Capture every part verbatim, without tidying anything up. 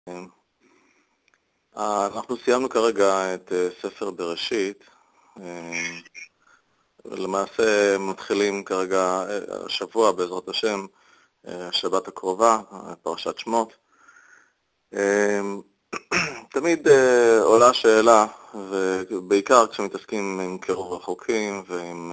אנחנו סיימנו כרגע את ספר בראשית, ולמעשה מתחילים כרגע השבוע בעזרת השם, השבת הקרובה, פרשת שמות. תמיד עולה שאלה, ובעיקר כשמתעסקים עם קירוב רחוקים ועם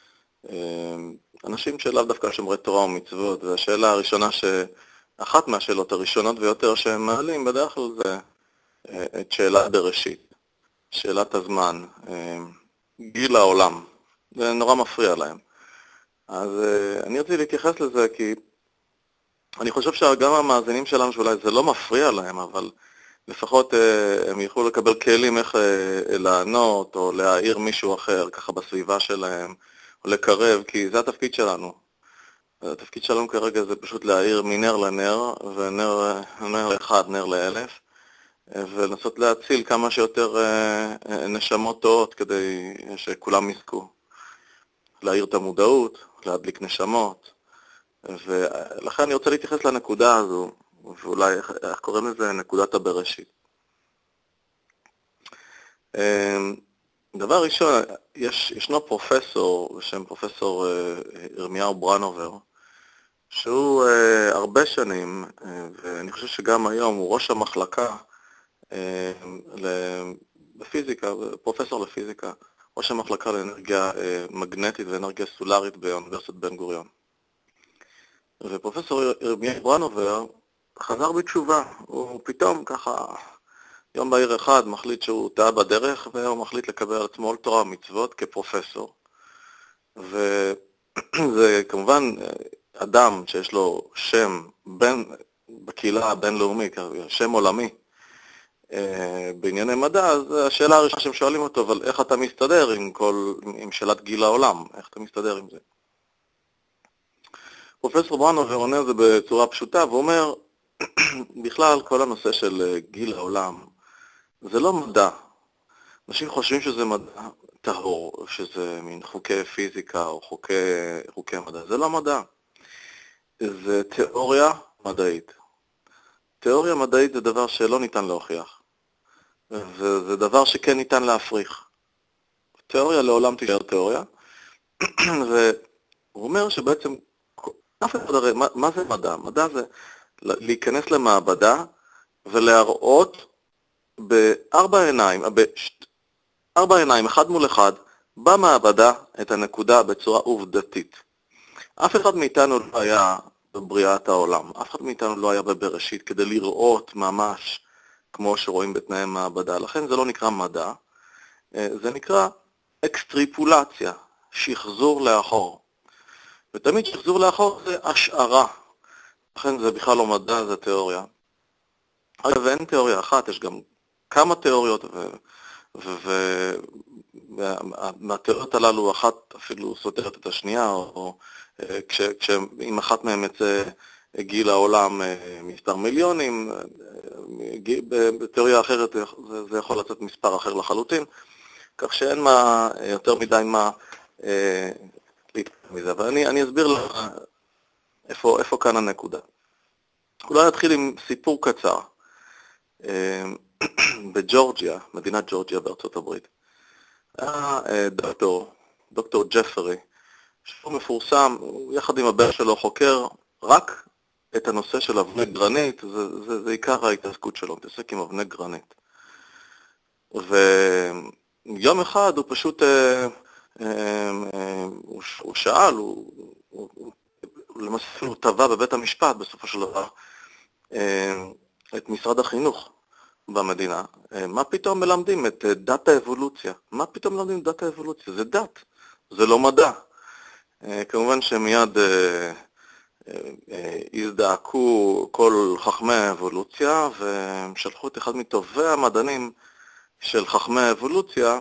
אנשים שלאו דווקא שומרי תורה ומצוות, והשאלה הראשונה, אחת מהשאלות הראשונות ויותר שהם מעלים בדרך כלל זה את שאלת בראשית, שאלת הזמן, גיל העולם. זה נורא מפריע להם. אז אני רציתי להתייחס לזה כי אני חושב שגם המאזינים שלנו שאולי זה לא מפריע להם, אבל לפחות הם יוכלו לקבל כלים איך לענות או להעיר מישהו אחר ככה בסביבה שלהם, או לקרב, כי זה התפקיד שלנו. התפקיד שלנו כרגע זה פשוט להעיר מנר לנר, ונר נר אחד, נר לאלף, ולנסות להציל כמה שיותר נשמות טועות כדי שכולם יזכו. להעיר את המודעות, להדליק נשמות, ולכן אני רוצה להתייחס לנקודה הזו, ואולי איך, איך קוראים לזה? נקודת הבראשית. דבר ראשון, יש, ישנו פרופסור בשם פרופסור ירמיהו ברנובר, שהוא uh, הרבה שנים, uh, ואני חושב שגם היום הוא ראש המחלקה uh, לפיזיקה, פרופסור לפיזיקה, ראש המחלקה לאנרגיה uh, מגנטית ואנרגיה סולארית באוניברסיטת בן גוריון. ופרופסור ירמיהו ברנובר חזר בתשובה, הוא פתאום ככה יום בהיר אחד מחליט שהוא טעה בדרך, והוא מחליט לקבל על עצמו תורה ומצוות כפרופסור. וזה כמובן אדם שיש לו שם בין, בקהילה הבינלאומית, שם עולמי, בענייני מדע, אז השאלה הראשונה שהם שואלים אותו, אבל איך אתה מסתדר עם, כל, עם שאלת גיל העולם? איך אתה מסתדר עם זה? פרופסור ברנובר עונה זה בצורה פשוטה, והוא אומר, בכלל כל הנושא של גיל העולם, זה לא מדע. אנשים חושבים שזה מדע טהור, שזה מין חוקי פיזיקה או חוקי, חוקי מדע. זה לא מדע. זה תיאוריה מדעית. תיאוריה מדעית זה דבר שלא ניתן להוכיח. וזה דבר שכן ניתן להפריך. תיאוריה לעולם תישאר תיאוריה. והוא אומר שבעצם, אף אחד הרי, מה, מה זה מדע? מדע זה להיכנס למעבדה ולהראות בארבע עיניים, בארבע עיניים, אחד מול אחד, במעבדה את הנקודה בצורה עובדתית. אף אחד מאיתנו לא היה בבריאת העולם, אף אחד מאיתנו לא היה בבראשית כדי לראות ממש כמו שרואים בתנאי מעבדה. לכן זה לא נקרא מדע, זה נקרא אקסטריפולציה, שחזור לאחור. ותמיד שחזור לאחור זה השערה, לכן זה בכלל לא מדע, זה תיאוריה. אגב, אין תיאוריה אחת, יש גם כמה תיאוריות, ומהתיאוריות הללו אחת אפילו סותרת את השנייה, או כשאם אחת מהן יצא גיל העולם מספר מיליונים, בתיאוריה אחרת זה יכול לצאת מספר אחר לחלוטין, כך שאין מה, יותר מדי מה להתקדם מזה. אבל אני, אני אסביר לך איפה, איפה כאן הנקודה. אולי נתחיל עם סיפור קצר. בג'ורג'יה, מדינת ג'ורג'יה בארצות הברית, היה דוקטור, דוקטור ג'פרי, שהוא מפורסם, יחד עם הבן שלו חוקר רק את הנושא של אבני גרנית, זה, זה, זה עיקר ההתעסקות שלו, מתעסק עם אבני גרנית. ויום אחד הוא פשוט, הוא, הוא שאל, הוא, הוא, הוא, למעשה הוא טבע בבית המשפט בסופו של דבר, את משרד החינוך במדינה. מה פתאום מלמדים את דת האבולוציה? מה פתאום מלמדים את דת האבולוציה? זה דת, זה לא מדע. כמובן שמיד הזדעקו כל חכמי האבולוציה, והם שלחו את אחד מטובי המדענים של חכמי האבולוציה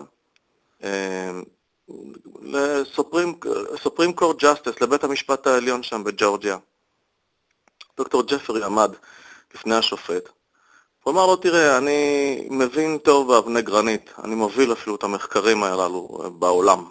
לסופרים קורט ג'סטיס, לבית המשפט העליון שם בג'ורג'יה. דוקטור ג'פרי עמד לפני השופט, הוא אמר לו, תראה, אני מבין טוב באבני גרנית, אני מוביל אפילו את המחקרים הללו בעולם,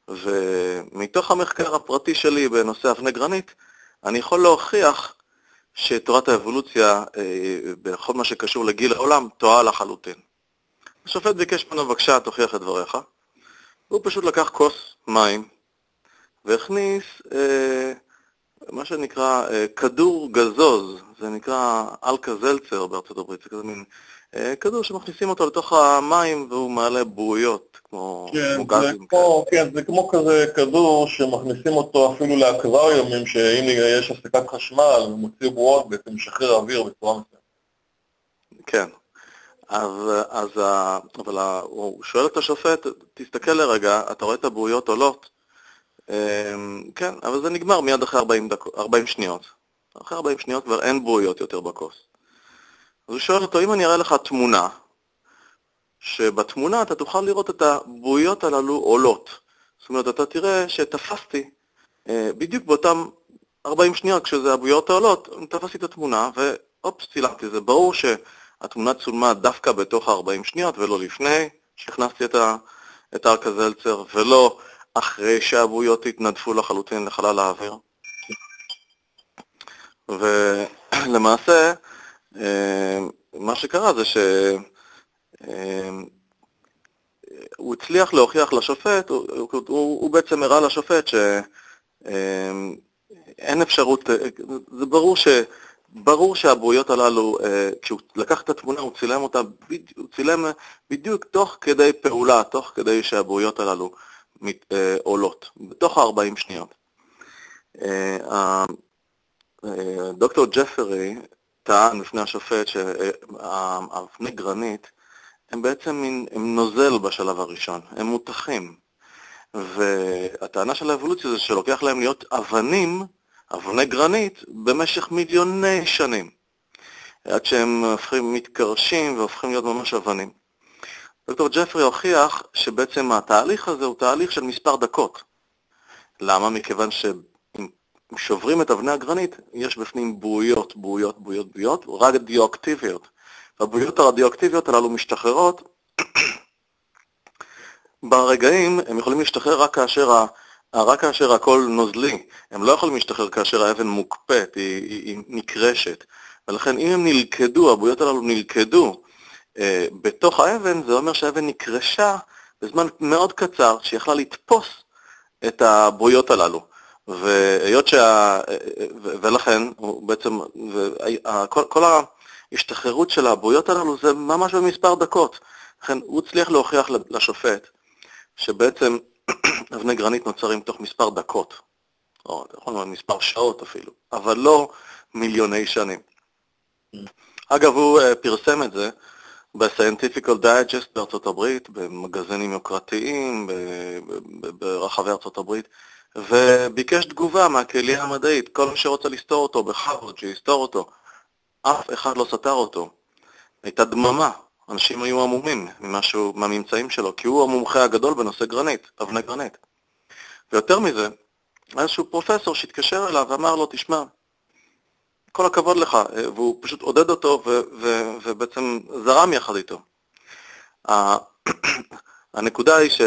ומתוך המחקר הפרטי שלי בנושא אבני גרנית, אני יכול להוכיח שתורת האבולוציה, בכל מה שקשור לגיל העולם, טועה לחלוטין. השופט ביקש ממנו, בבקשה, תוכיח את דבריך. הוא פשוט לקח כוס מים, והכניס אה, מה שנקרא אה, כדור גזוז, זה נקרא אלכה זלצר בארצות הברית, זה כזה מין אה, כדור שמכניסים אותו לתוך המים והוא מעלה בועיות, כמו, כן, כמו גזים. זה כמו, כן, זה כמו כזה כדור שמכניסים אותו אפילו לאקווריומים, שאם יש הפסקת חשמל ומוציא בועות, בעצם משחרר אוויר בצורה מסוימת. כן. אז, אז, אבל הוא שואל את השופט, תסתכל לרגע, אתה רואה את הבועיות עולות? כן, אבל זה נגמר מיד אחרי ארבעים, דק... ארבעים שניות. אחרי ארבעים שניות כבר אין בועיות יותר בכוס. אז הוא שואל אותו, אם אני אראה לך תמונה, שבתמונה אתה תוכל לראות את הבועיות הללו עולות. זאת אומרת, אתה תראה שתפסתי בדיוק באותם ארבעים שניות, כשזה הבועיות העולות, תפסתי את התמונה, ואופס, צילמתי. זה ברור שהתמונה צולמה דווקא בתוך ה-ארבעים שניות, ולא לפני שהכנסתי את, ה... את אלכה זלצר, ולא אחרי שהבועיות התנדפו לחלוטין לחלל האוויר. ולמעשה, מה שקרה זה שהוא הצליח להוכיח לשופט, הוא, הוא, הוא בעצם הראה לשופט שאין אפשרות, זה ברור ש... ברור שהבועיות הללו, כשהוא לקח את התמונה, הוא צילם אותה, הוא צילם בדיוק תוך כדי פעולה, תוך כדי שהבועיות הללו עולות, בתוך ה-ארבעים שניות. דוקטור ג'פרי טען לפני השופט שהאבני גרנית הם בעצם הם נוזל בשלב הראשון, הם מותחים. והטענה של האבולוציה זה שלוקח להם להיות אבנים, אבני גרנית, במשך מיליוני שנים. עד שהם הופכים מתקרשים והופכים להיות ממש אבנים. דוקטור ג'פרי הוכיח שבעצם התהליך הזה הוא תהליך של מספר דקות. למה? מכיוון שאם שוברים את אבני הגרנית, יש בפנים בועיות, בועיות, בועיות, בועיות, רדיואקטיביות. והבועיות הרדיואקטיביות הללו משתחררות ברגעים, הם יכולים להשתחרר רק כאשר, ה, רק כאשר הכל נוזלי. הם לא יכולים להשתחרר כאשר האבן מוקפאת, היא, היא, היא נקרשת. ולכן אם הם נלכדו, הבועיות הללו נלכדו אה, בתוך האבן, זה אומר שהאבן נקרשה בזמן מאוד קצר, שיכלה לתפוס את הבועיות הללו. והיות שה... ולכן, בעצם, כל, כל ההשתחררות של הבועיות הללו זה ממש במספר דקות. לכן הוא הצליח להוכיח לשופט שבעצם אבני גרנית נוצרים תוך מספר דקות, או יכול להיות מספר שעות אפילו, אבל לא מיליוני שנים. אגב, הוא פרסם את זה ב-Scientific Digest בארצות הברית, במגזינים יוקרתיים ברחבי ארצות הברית, וביקש תגובה מהקהילה המדעית. כל מי שרוצה לסתור אותו בהרווארד, שיסתור אותו. אף אחד לא סתר אותו. הייתה דממה. אנשים היו עמומים ממשהו, מהממצאים שלו, כי הוא המומחה הגדול בנושא גרנית, אבני גרנית. ויותר מזה, איזשהו פרופסור שהתקשר אליו ואמר לו, תשמע, כל הכבוד לך, והוא פשוט עודד אותו ו- ו- ובעצם זרם יחד איתו. הנקודה היא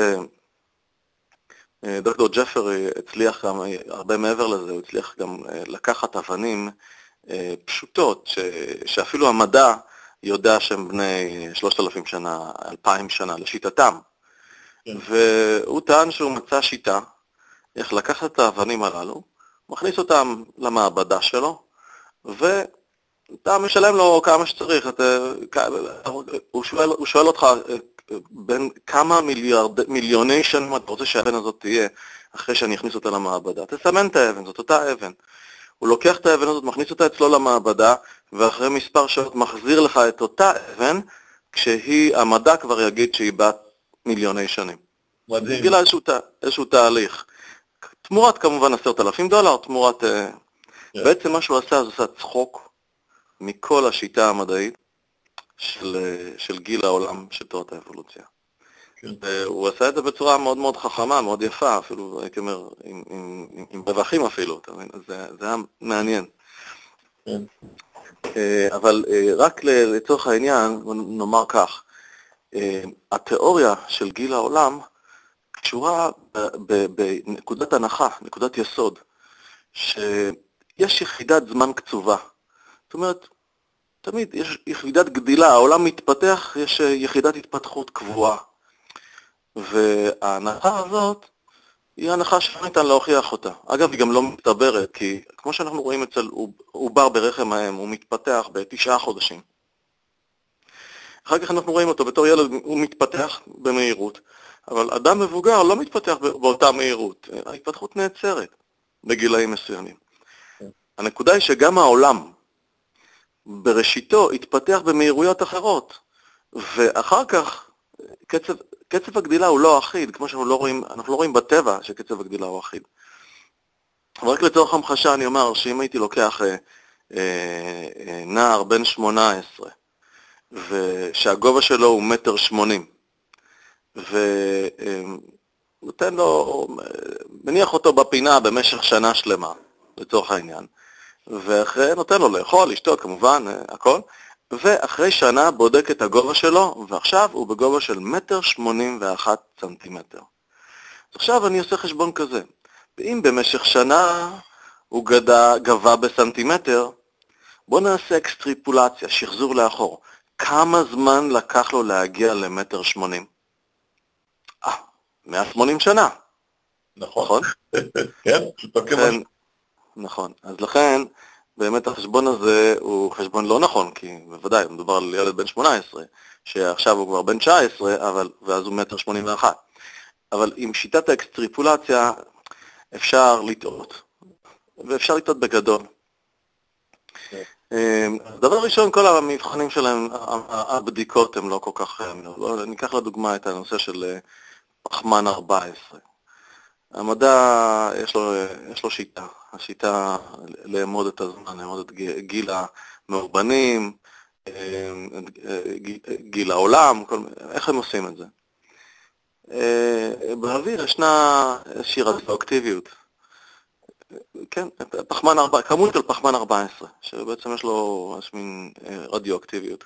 שדוקטור ג'פרי הצליח גם, הרבה מעבר לזה, הוא הצליח גם לקחת אבנים פשוטות, ש- שאפילו המדע יודע שהם בני שלושת אלפים שנה, אלפיים שנה, לשיטתם. כן. והוא טען שהוא מצא שיטה, איך לקחת את האבנים הללו, מכניס אותם למעבדה שלו, ואתה משלם לו כמה שצריך. אתה, הוא, שואל, הוא שואל אותך בין כמה מיליארד, מיליוני שנים אתה רוצה שהאבן הזאת תהיה אחרי שאני אכניס אותה למעבדה. תסמן את האבן, זאת אותה אבן. הוא לוקח את האבן הזאת, מכניס אותה אצלו למעבדה, ואחרי מספר שעות מחזיר לך את אותה אבן, כשהיא, המדע כבר יגיד שהיא בת מיליוני שנים. מדהים. גילה איזשהו, איזשהו תהליך. תמורת כמובן עשרת אלפים דולר, תמורת... Yeah. בעצם מה שהוא עשה, זה עשה צחוק מכל השיטה המדעית של, של גיל העולם של תורת האבולוציה. כן. הוא עשה את זה בצורה מאוד מאוד חכמה, מאוד יפה, אפילו, הייתי אומר, עם, עם, עם, עם רווחים אפילו, אתה מבין? זה, זה היה מעניין. כן. אבל רק לצורך העניין, נאמר כך, התיאוריה של גיל העולם קשורה בנקודת הנחה, נקודת יסוד, שיש יחידת זמן קצובה זאת אומרת, תמיד יש יחידת גדילה, העולם מתפתח, יש יחידת התפתחות קבועה. וההנחה הזאת היא הנחה שלא ניתן להוכיח אותה. אגב, היא גם לא מתבררת, כי כמו שאנחנו רואים אצל עובר ברחם האם, הוא מתפתח בתשעה חודשים. אחר כך אנחנו רואים אותו בתור ילד, הוא מתפתח במהירות, אבל אדם מבוגר לא מתפתח באותה מהירות. ההתפתחות נעצרת בגילאים מסוימים. הנקודה היא שגם העולם בראשיתו התפתח במהירויות אחרות, ואחר כך קצב, קצב הגדילה הוא לא אחיד, כמו שאנחנו לא רואים, אנחנו לא רואים בטבע שקצב הגדילה הוא אחיד. אבל רק לצורך המחשה אני אומר שאם הייתי לוקח אה, אה, נער בן שמונה עשרה, ושהגובה שלו הוא מטר שמונים, ונותן לו, מניח אותו בפינה במשך שנה שלמה, לצורך העניין, ואחרי נותן לו לאכול, לשתות כמובן, הכל, ואחרי שנה בודק את הגובה שלו, ועכשיו הוא בגובה של מטר שמונים ואחת סנטימטר. עכשיו אני עושה חשבון כזה, ואם במשך שנה הוא גדה, גבה בסנטימטר, בואו נעשה אקסטריפולציה, שחזור לאחור. כמה זמן לקח לו להגיע למטר שמונים? אה, מאה ושמונים שנה. נכון. נכון? כן, שתוקם משהו. נכון. אז לכן, באמת החשבון הזה הוא חשבון לא נכון, כי בוודאי, מדובר על ילד בן שמונה עשרה, שעכשיו הוא כבר בן תשע עשרה, אבל, ואז הוא מטר שמונים ואחת. אבל עם שיטת האקסטריפולציה אפשר לטעות, ואפשר לטעות בגדול. דבר ראשון, כל המבחנים שלהם, הבדיקות הן לא כל כך, ניקח לדוגמה את הנושא של פחמן ארבע עשרה. המדע יש לו, יש לו שיטה, השיטה לאמוד את הזמן, לאמוד את גיל המאובנים, גיל העולם, כל, איך הם עושים את זה? באוויר ישנה איזושהי רדיואקטיביות. כן, פחמן ארבע, כמות של פחמן ארבע עשרה, שבעצם יש לו יש מין רדיואקטיביות.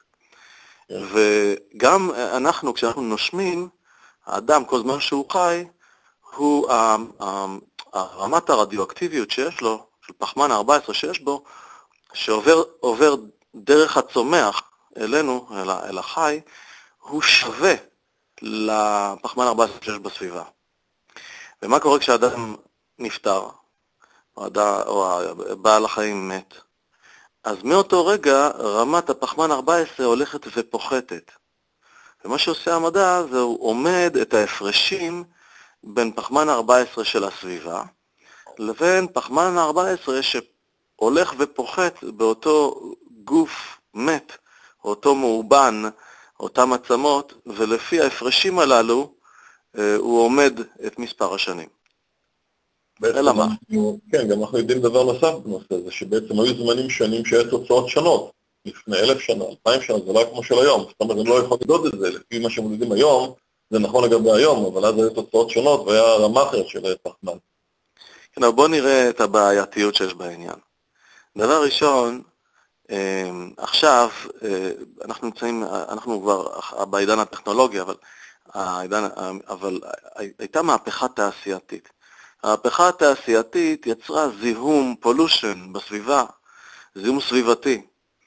וגם אנחנו, כשאנחנו נושמים, האדם, כל זמן שהוא חי, הוא, רמת הרדיואקטיביות שיש לו, של פחמן ארבע עשרה שיש בו, שעובר עובר דרך הצומח אלינו, אל, אל החי, הוא שווה לפחמן ארבע עשרה שיש בסביבה. ומה קורה כשאדם נפטר? או, הד... או בעל החיים מת. אז מאותו רגע רמת הפחמן ארבע עשרה הולכת ופוחתת. ומה שעושה המדע זה הוא עומד את ההפרשים בין פחמן ארבע עשרה של הסביבה לבין פחמן ארבע עשרה שהולך ופוחת באותו גוף מת, אותו מאובן, אותם עצמות, ולפי ההפרשים הללו הוא עומד את מספר השנים. אלא מה? כן, גם אנחנו יודעים דבר נוסף בנושא הזה, שבעצם היו זמנים שונים שהיו תוצאות שונות, לפני אלף שנה, אלפיים שנה, זה לא כמו של היום, זאת אומרת, אני לא יכול לדעות את זה, לפי מה שהם יודעים היום, זה נכון לגבי היום, אבל אז היו תוצאות שונות, והיה רמה אחרת של פחמן. כן, אבל בואו נראה את הבעייתיות שיש בעניין. דבר ראשון, עכשיו, אנחנו נמצאים, אנחנו כבר בעידן הטכנולוגי, אבל, העידן, אבל הייתה מהפכה תעשייתית. המהפכה התעשייתית יצרה זיהום, פולושן בסביבה, זיהום סביבתי,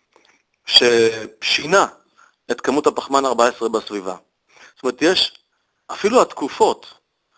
ששינה את כמות הפחמן ארבע עשרה בסביבה. זאת אומרת, יש אפילו התקופות,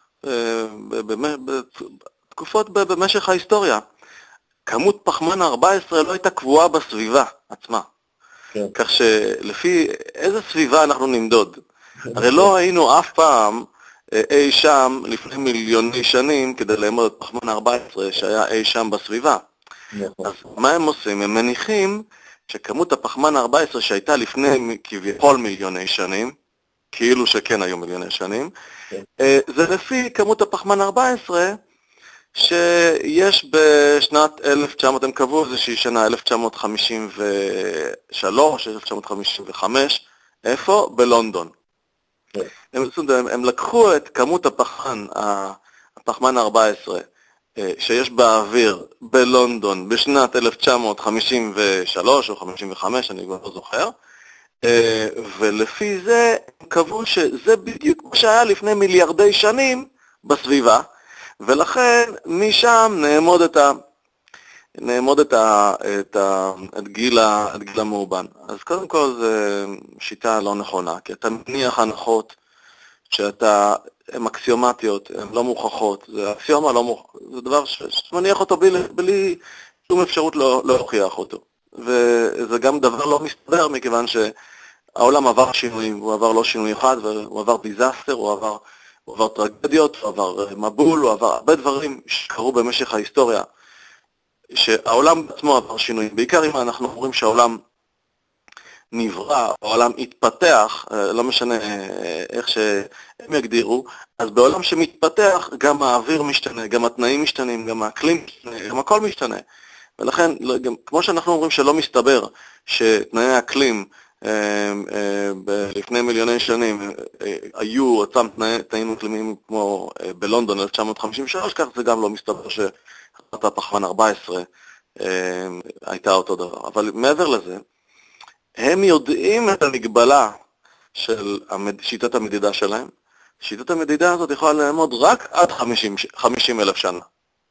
תקופות במשך ההיסטוריה, כמות פחמן ארבע עשרה לא הייתה קבועה בסביבה עצמה. כן. כך שלפי איזה סביבה אנחנו נמדוד? הרי לא היינו אף פעם אי שם לפני מיליוני שנים כדי לאמוד את פחמן ארבע עשרה שהיה אי שם בסביבה. אז מה הם עושים? הם מניחים שכמות הפחמן ארבע עשרה שהייתה לפני כביכול מיליוני שנים, כאילו שכן היו מיליוני שנים, זה לפי כמות הפחמן ארבע עשרה שיש בשנת אלף תשע מאות, הם קבעו איזושהי שנה, אלף תשע מאות חמישים ושלוש, אלף תשע מאות חמישים וחמש, איפה? בלונדון. הם, הם, הם לקחו את כמות הפחמן, הפחמן ארבע עשרה שיש באוויר בלונדון בשנת אלף תשע מאות חמישים ושלוש או חמישים וחמש, אני כבר לא זוכר, ולפי זה הם קבעו שזה בדיוק מה שהיה לפני מיליארדי שנים בסביבה, ולכן משם נעמוד את, ה, נעמוד את, ה, את, ה, את, גיל, ה, את גיל המאובן. אז קודם כל זו שיטה לא נכונה, כי אתה מניח הנחות שאתה, הן אקסיומטיות, הן לא מוכחות, זה אקסיומה לא מוכח, זה דבר שמניח אותו בלי, בלי שום אפשרות לא, לא להוכיח אותו. וזה גם דבר לא מסתדר, מכיוון שהעולם עבר שינויים, הוא עבר לא שינוי אחד, הוא עבר דיזסטר, הוא עבר, הוא עבר טרגדיות, הוא עבר מבול, הוא עבר הרבה דברים שקרו במשך ההיסטוריה, שהעולם עצמו עבר שינויים. בעיקר אם אנחנו אומרים שהעולם נברא, העולם התפתח, לא משנה איך שהם יגדירו, אז בעולם שמתפתח גם האוויר משתנה, גם התנאים משתנים, גם האקלים משתנה, גם הכל משתנה. ולכן, גם, כמו שאנחנו אומרים שלא מסתבר שתנאי האקלים אה, אה, לפני מיליוני שנים אה, היו אותם תנאי, תנאים אקלימיים כמו אה, בלונדון אלף תשע מאות חמישים ושלוש, כך זה גם לא מסתבר שחברת הפחמן ארבע עשרה אה, הייתה אותו דבר. אבל מעבר לזה, הם יודעים את המגבלה של המד... שיטת המדידה שלהם. שיטת המדידה הזאת יכולה לעמוד רק עד חמישים אלף שנה.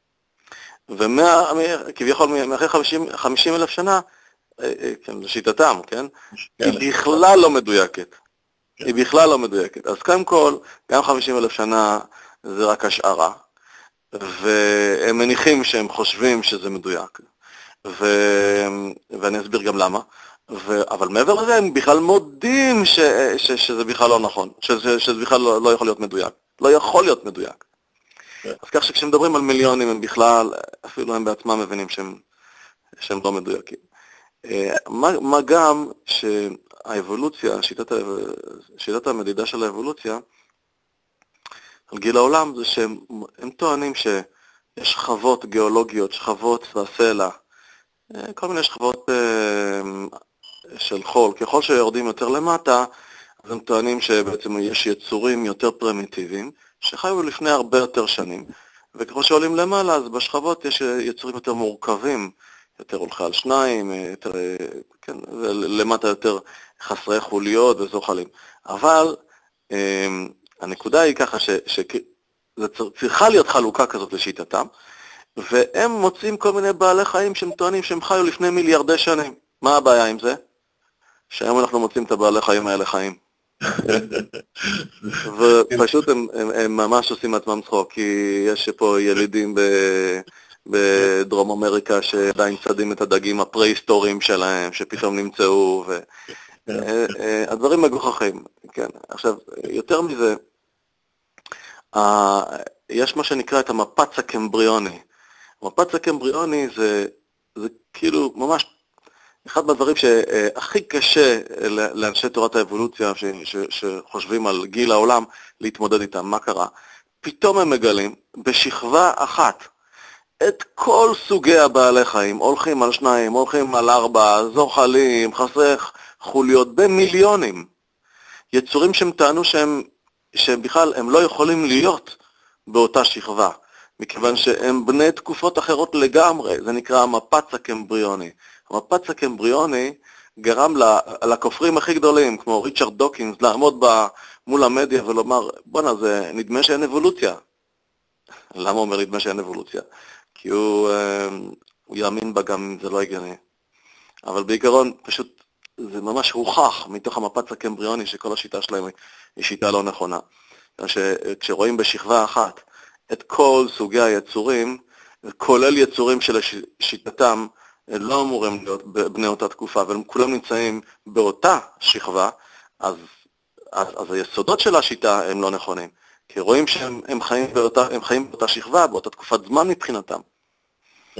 וכביכול מאחרי חמישים אלף שנה, כן, זו שיטתם, כן? היא בכלל לא מדויקת. היא בכלל לא מדויקת. אז קודם כל, גם חמישים אלף שנה זה רק השערה. והם מניחים שהם חושבים שזה מדויק. ו... ואני אסביר גם למה. ו... אבל מעבר לזה הם בכלל מודים ש... ש... שזה בכלל לא נכון, שזה, שזה בכלל לא, לא יכול להיות מדויק. לא יכול להיות מדויק. Okay. אז כך שכשמדברים על מיליונים הם בכלל, אפילו הם בעצמם מבינים שהם, שהם לא מדויקים. מה, מה גם שהאבולוציה, שיטת, שיטת המדידה של האבולוציה, על גיל העולם, זה שהם טוענים שיש שכבות גיאולוגיות, שכבות בסלע, כל מיני שכבות של חול. ככל שיורדים יותר למטה, אז הם טוענים שבעצם יש יצורים יותר פרימיטיביים, שחיו לפני הרבה יותר שנים. וככל שעולים למעלה, אז בשכבות יש יצורים יותר מורכבים, יותר הולכי על שניים, יותר, כן, למטה יותר חסרי חוליות וזוחלים. אבל הנקודה היא ככה ש, שזה צריכה להיות חלוקה כזאת לשיטתם, והם מוצאים כל מיני בעלי חיים שהם טוענים שהם חיו לפני מיליארדי שנים. מה הבעיה עם זה? שהיום אנחנו מוצאים את הבעלי חיים האלה חיים. ופשוט הם, הם, הם ממש עושים עצמם צחוק, כי יש פה ילידים ב, בדרום אמריקה שעדיין צדים את הדגים הפרה-היסטוריים שלהם, שפתאום נמצאו, והדברים מגוחכים. כן. עכשיו, יותר מזה, יש מה שנקרא את המפץ הקמבריוני. המפץ הקמבריוני זה, זה כאילו ממש אחד מהדברים שהכי קשה לאנשי תורת האבולוציה ש, ש, שחושבים על גיל העולם להתמודד איתם. מה קרה? פתאום הם מגלים בשכבה אחת את כל סוגי הבעלי חיים, הולכים על שניים, הולכים על ארבע, זוחלים, חסרי חוליות, במיליונים. יצורים שהם טענו שהם, שהם בכלל הם לא יכולים להיות באותה שכבה, מכיוון שהם בני תקופות אחרות לגמרי. זה נקרא המפץ הקמבריוני. המפץ הקמבריוני גרם לכופרים הכי גדולים, כמו ריצ'רד דוקינס, לעמוד מול המדיה ולומר, בוא'נה, זה נדמה שאין אבולוציה. למה הוא אומר נדמה שאין אבולוציה? כי הוא, הוא יאמין בה גם אם זה לא הגיוני. אבל בעיקרון, פשוט, זה ממש הוכח מתוך המפץ הקמבריוני שכל השיטה שלהם היא שיטה לא נכונה. כשרואים בשכבה אחת את כל סוגי היצורים, כולל יצורים של שיטתם, לא אמורים להיות בני אותה תקופה, אבל כולם נמצאים באותה שכבה, אז, אז, אז היסודות של השיטה הם לא נכונים. כי רואים שהם הם חיים, באותה, הם חיים באותה שכבה, באותה תקופת זמן מבחינתם. Yeah.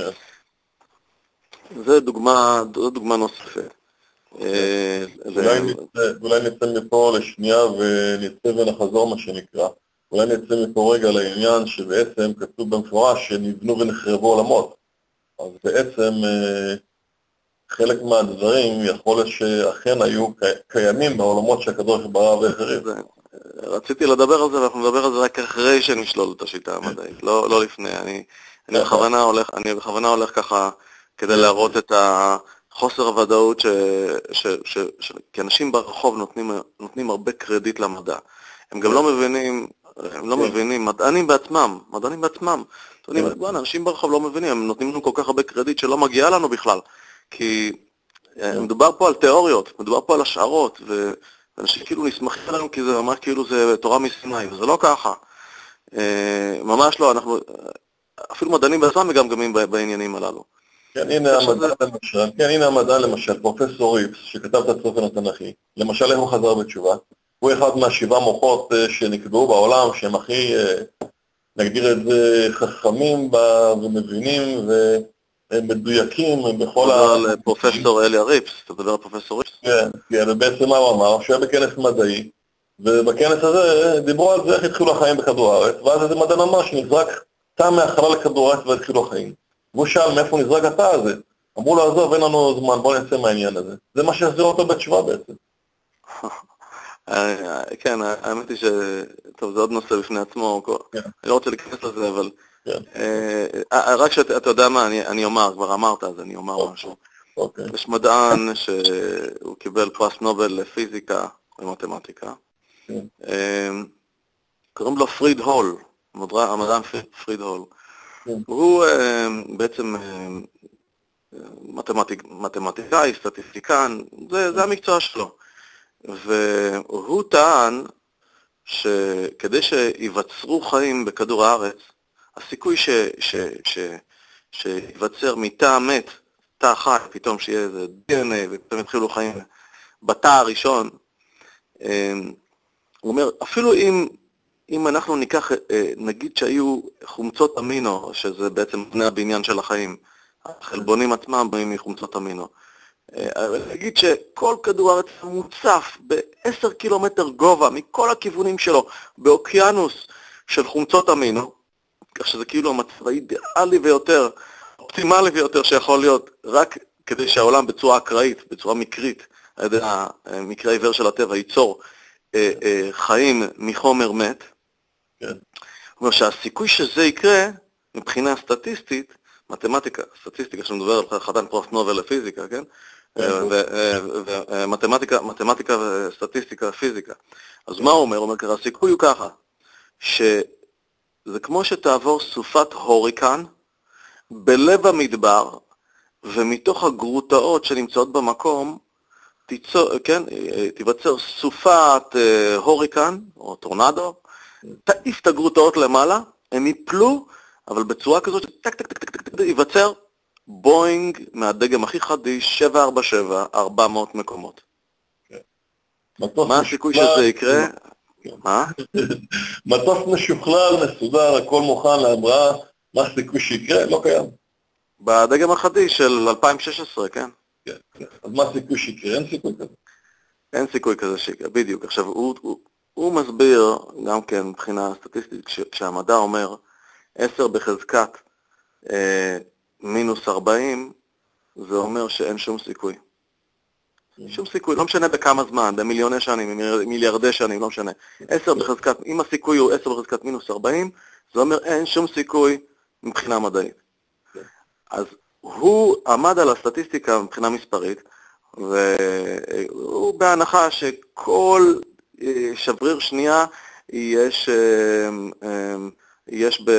זה דוגמה, זו דוגמה נוספת. Okay. אולי, נצא, אולי נצא מפה לשנייה ונצא ונחזור מה שנקרא. אולי נצא מפה רגע לעניין שבעצם כתוב במפורש שנבנו ונחרבו עולמות. אז בעצם חלק מהדברים יכול להיות שאכן היו קיימים בעולמות שהקדוש ברא ואחרים. רציתי לדבר על זה, ואנחנו נדבר על זה רק אחרי שנשלול את השיטה המדעית, לא, לא לפני. אני, אני בכוונה הולך, אני בכוונה הולך ככה כדי להראות את החוסר הוודאות ש, ש, ש, ש, כי אנשים ברחוב נותנים, נותנים הרבה קרדיט למדע. הם גם לא מבינים, הם לא מבינים, מדענים בעצמם, מדענים בעצמם. אנשים ברחוב לא מבינים, הם נותנים לנו כל כך הרבה קרדיט שלא מגיע לנו בכלל. כי מדובר פה על תיאוריות, מדובר פה על השערות, ואנשים כאילו נסמכים עלינו כי זה ממש כאילו זה תורה מסיני, וזה לא ככה. ממש לא, אנחנו אפילו מדענים בעצמם מגמגמים בעניינים הללו. כן, הנה המדע למשל, כן, הנה המדע למשל, פרופסור ריפס, שכתב את הספר התנ"כי, למשל איך הוא חזר בתשובה, הוא אחד מהשבעה מוחות שנקבעו בעולם, שהם הכי, נגדיר את זה, חכמים ומבינים ומדויקים בכל ה... אתה מדבר על פרופסור אליה ריפס, אתה מדבר על פרופסור ריפס? כן, כן, ובעצם מה הוא אמר? שהוא היה בכנס מדעי, ובכנס הזה דיברו על זה איך התחילו החיים בכדור הארץ, ואז איזה מדען אמר שנזרק תא מהחלל לכדור הארץ והתחילו החיים. והוא שאל מאיפה נזרק התא הזה. אמרו לו, עזוב, אין לנו זמן, בוא נצא מהעניין הזה. זה מה שהחזיר אותו בתשובה בעצם. כן, האמת היא ש... טוב, זה עוד נושא בפני עצמו, אני לא רוצה להיכנס לזה, אבל... רק שאתה יודע מה, אני אומר, כבר אמרת, אז אני אומר משהו. יש מדען שהוא קיבל פרס נובל לפיזיקה ומתמטיקה. קוראים לו פריד הול, המדען פריד הול. הוא בעצם מתמטיקאי, סטטיסטיקן, זה המקצוע שלו. והוא טען שכדי שיווצרו חיים בכדור הארץ, הסיכוי שיווצר מתא מת, תא חי, פתאום שיהיה איזה די אן איי ופתאום יתחילו חיים בתא הראשון, הוא אומר, אפילו אם אם אנחנו ניקח, נגיד שהיו חומצות אמינו, שזה בעצם בני הבניין של החיים, החלבונים עצמם באים מחומצות אמינו, נגיד שכל כדור הארץ מוצף ב-עשרה קילומטר גובה, מכל הכיוונים שלו, באוקיינוס של חומצות אמינו, כך שזה כאילו המצב האידיאלי ויותר, אופטימלי ויותר שיכול להיות, רק כדי שהעולם בצורה אקראית, בצורה מקרית, על ידי המקרה העיוור של הטבע, ייצור חיים מחומר מת. כן. זאת אומרת שהסיכוי שזה יקרה, מבחינה סטטיסטית, מתמטיקה, סטטיסטיקה שמדובר על חתן פרס נובל לפיזיקה, כן? ומתמטיקה, מתמטיקה וסטטיסטיקה ופיזיקה. אז מה הוא אומר? הוא אומר ככה, הסיכוי הוא ככה, שזה כמו שתעבור סופת הוריקן בלב המדבר, ומתוך הגרוטאות שנמצאות במקום, תיצור, כן, תיווצר סופת הוריקן, או טורנדו, תעיף את הגרוטאות למעלה, הם יפלו, אבל בצורה כזאת שטק טק טק טק טק טק ייווצר בוינג מהדגם הכי חדיש, שבע ארבע שבע, ארבע מאות מקומות. מה הסיכוי שזה יקרה? מה? מטוס משוכלל, מסודר, הכל מוכן להמראה, מה הסיכוי שיקרה? לא קיים. בדגם החדיש של אלפיים ושש עשרה, כן? כן. אז מה הסיכוי שיקרה? אין סיכוי כזה. אין סיכוי כזה שיקרה, בדיוק. עכשיו, הוא, הוא, הוא מסביר, גם כן מבחינה סטטיסטית, כש, כשהמדע אומר עשר בחזקת אה, מינוס ארבעים, זה אומר שאין שום סיכוי. שום סיכוי, לא משנה בכמה זמן, במיליוני שנים, מיליארדי שנים, לא משנה. עשר בחזקת, אם הסיכוי הוא עשר בחזקת מינוס ארבעים, זה אומר אין שום סיכוי מבחינה מדעית. אז הוא עמד על הסטטיסטיקה מבחינה מספרית, והוא בהנחה שכל שבריר שנייה יש, יש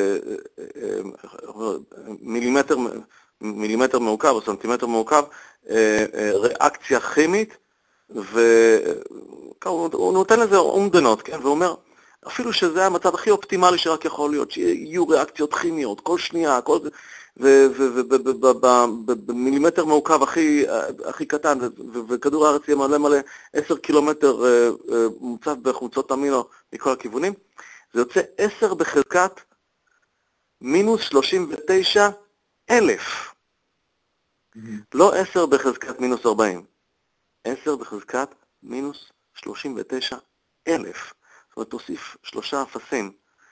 במילימטר, מילימטר מעוקב או סנטימטר מעוקב, ריאקציה כימית, והוא נותן לזה אומדנות, כן? והוא אומר, אפילו שזה המצב הכי אופטימלי שרק יכול להיות, שיהיו ריאקציות כימיות, כל שנייה, כל... ובמילימטר מעוקב הכי, הכי קטן, וכדור הארץ יהיה מלא מלא עשר קילומטר מוצף בחומצות אמינו מכל הכיוונים, זה יוצא עשר בחזקת מינוס שלושים ותשע אלף. לא עשר בחזקת מינוס ארבעים, עשר בחזקת מינוס שלושים ותשע אלף. זאת אומרת, תוסיף שלושה אפסים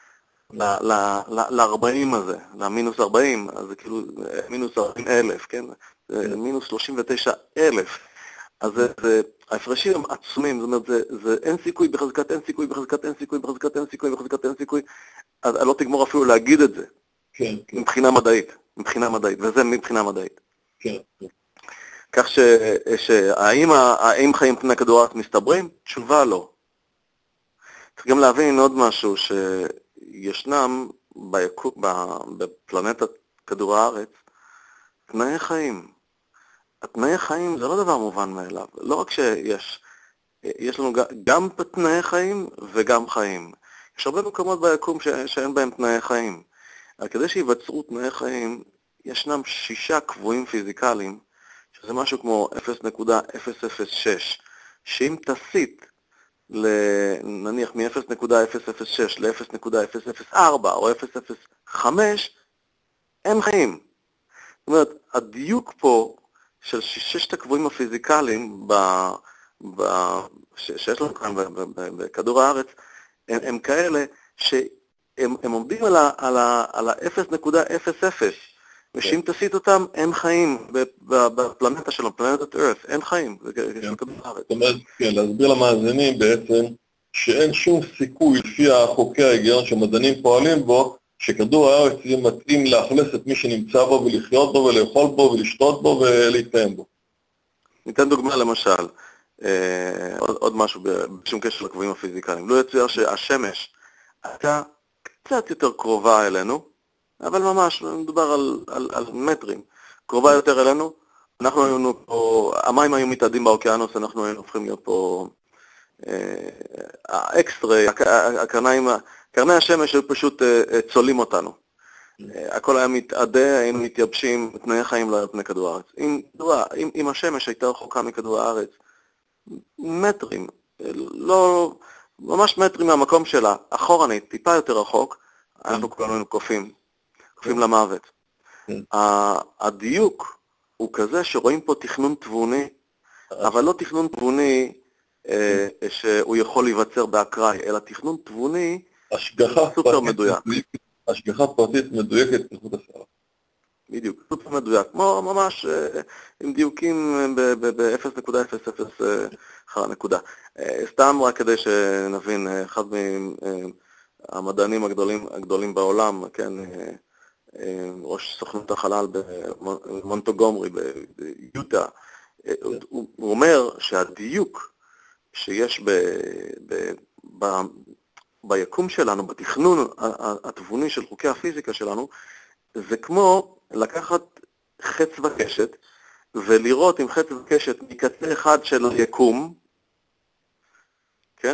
ל-ארבעים הזה, למינוס ארבעים, אז זה כאילו מינוס ארבעים אלף, כן? מינוס שלושים ותשע אלף. אז ההפרשים הם עצומים, זאת אומרת, זה אין סיכוי בחזקת, אין סיכוי בחזקת, אין סיכוי בחזקת, אין סיכוי בחזקת, אין סיכוי, אז לא תגמור אפילו להגיד את זה, מבחינה מדעית, מבחינה מדעית, וזה מבחינה מדעית. כך שהאם חיים פני כדור הארץ מסתברים? תשובה לא. צריך גם להבין עוד משהו, שישנם ביקום, בפלנטת כדור הארץ, תנאי חיים. התנאי חיים זה לא דבר מובן מאליו. לא רק שיש, יש לנו גם תנאי חיים וגם חיים. יש הרבה מקומות ביקום ש, שאין בהם תנאי חיים. אבל כדי שיווצרו תנאי חיים, ישנם שישה קבועים פיזיקליים, שזה משהו כמו אפס נקודה אפס אפס שש, שאם תסיט, נניח מ-אפס נקודה אפס אפס שש ל-אפס נקודה אפס אפס ארבע או אפס נקודה אפס חמש, אין חיים. זאת אומרת, הדיוק פה של ששת הקבועים הפיזיקליים ב, ב, ש, שיש לנו כאן בכדור הארץ, הם, הם כאלה שהם הם עומדים על, ה, על, ה, על ה-אפס נקודה אפס אפס, ושאם תסיט אותם, אין חיים בפלנטה שלנו, פלנטת ארת, אין חיים בכדור הארץ. זאת אומרת, כן, להסביר למאזינים בעצם שאין שום סיכוי לפי חוקי ההיגיון שהמדענים פועלים בו, שכדור הארץ יהיה מתאים לאכלס את מי שנמצא בו ולחיות בו ולאכול בו ולשתות בו ולהתקיים בו. ניתן דוגמה למשל, אה, עוד, עוד משהו בשום קשר לקבועים הפיזיקליים. לא יצויר שהשמש הייתה קצת יותר קרובה אלינו, אבל ממש מדובר על, על, על מטרים, קרובה יותר אלינו, אנחנו היינו פה, המים היו מתאדים באוקיינוס, אנחנו היינו הופכים להיות פה האקסטרי, הקרניים, קרני השמש היו פשוט צולים אותנו. הכל היה מתאדה, היינו מתייבשים, תנאי חיים לא פני כדור הארץ. אם, אם, אם השמש הייתה רחוקה מכדור הארץ, מטרים, לא, ממש מטרים מהמקום שלה, אחורנית, טיפה יותר רחוק, אנחנו כולנו היינו קופים, קופים למוות. הדיוק הוא כזה שרואים פה תכנון תבוני, אבל לא תכנון תבוני שהוא יכול להיווצר באקראי, אלא תכנון תבוני סופר מדויק. השגחה פרטית מדויקת כחוט השערה. בדיוק, סופר מדויק, כמו ממש עם דיוקים ב-אפס נקודה אפס אפס אחר הנקודה. סתם רק כדי שנבין, אחד מהמדענים הגדולים, הגדולים בעולם, כן, ראש סוכנות החלל במונטגומרי ביוטה, הוא אומר שהדיוק שיש ב, ב, ב, ביקום שלנו, בתכנון התבוני של חוקי הפיזיקה שלנו, זה כמו לקחת חץ וקשת, ולראות עם חץ וקשת מקצה אחד של היקום, כן?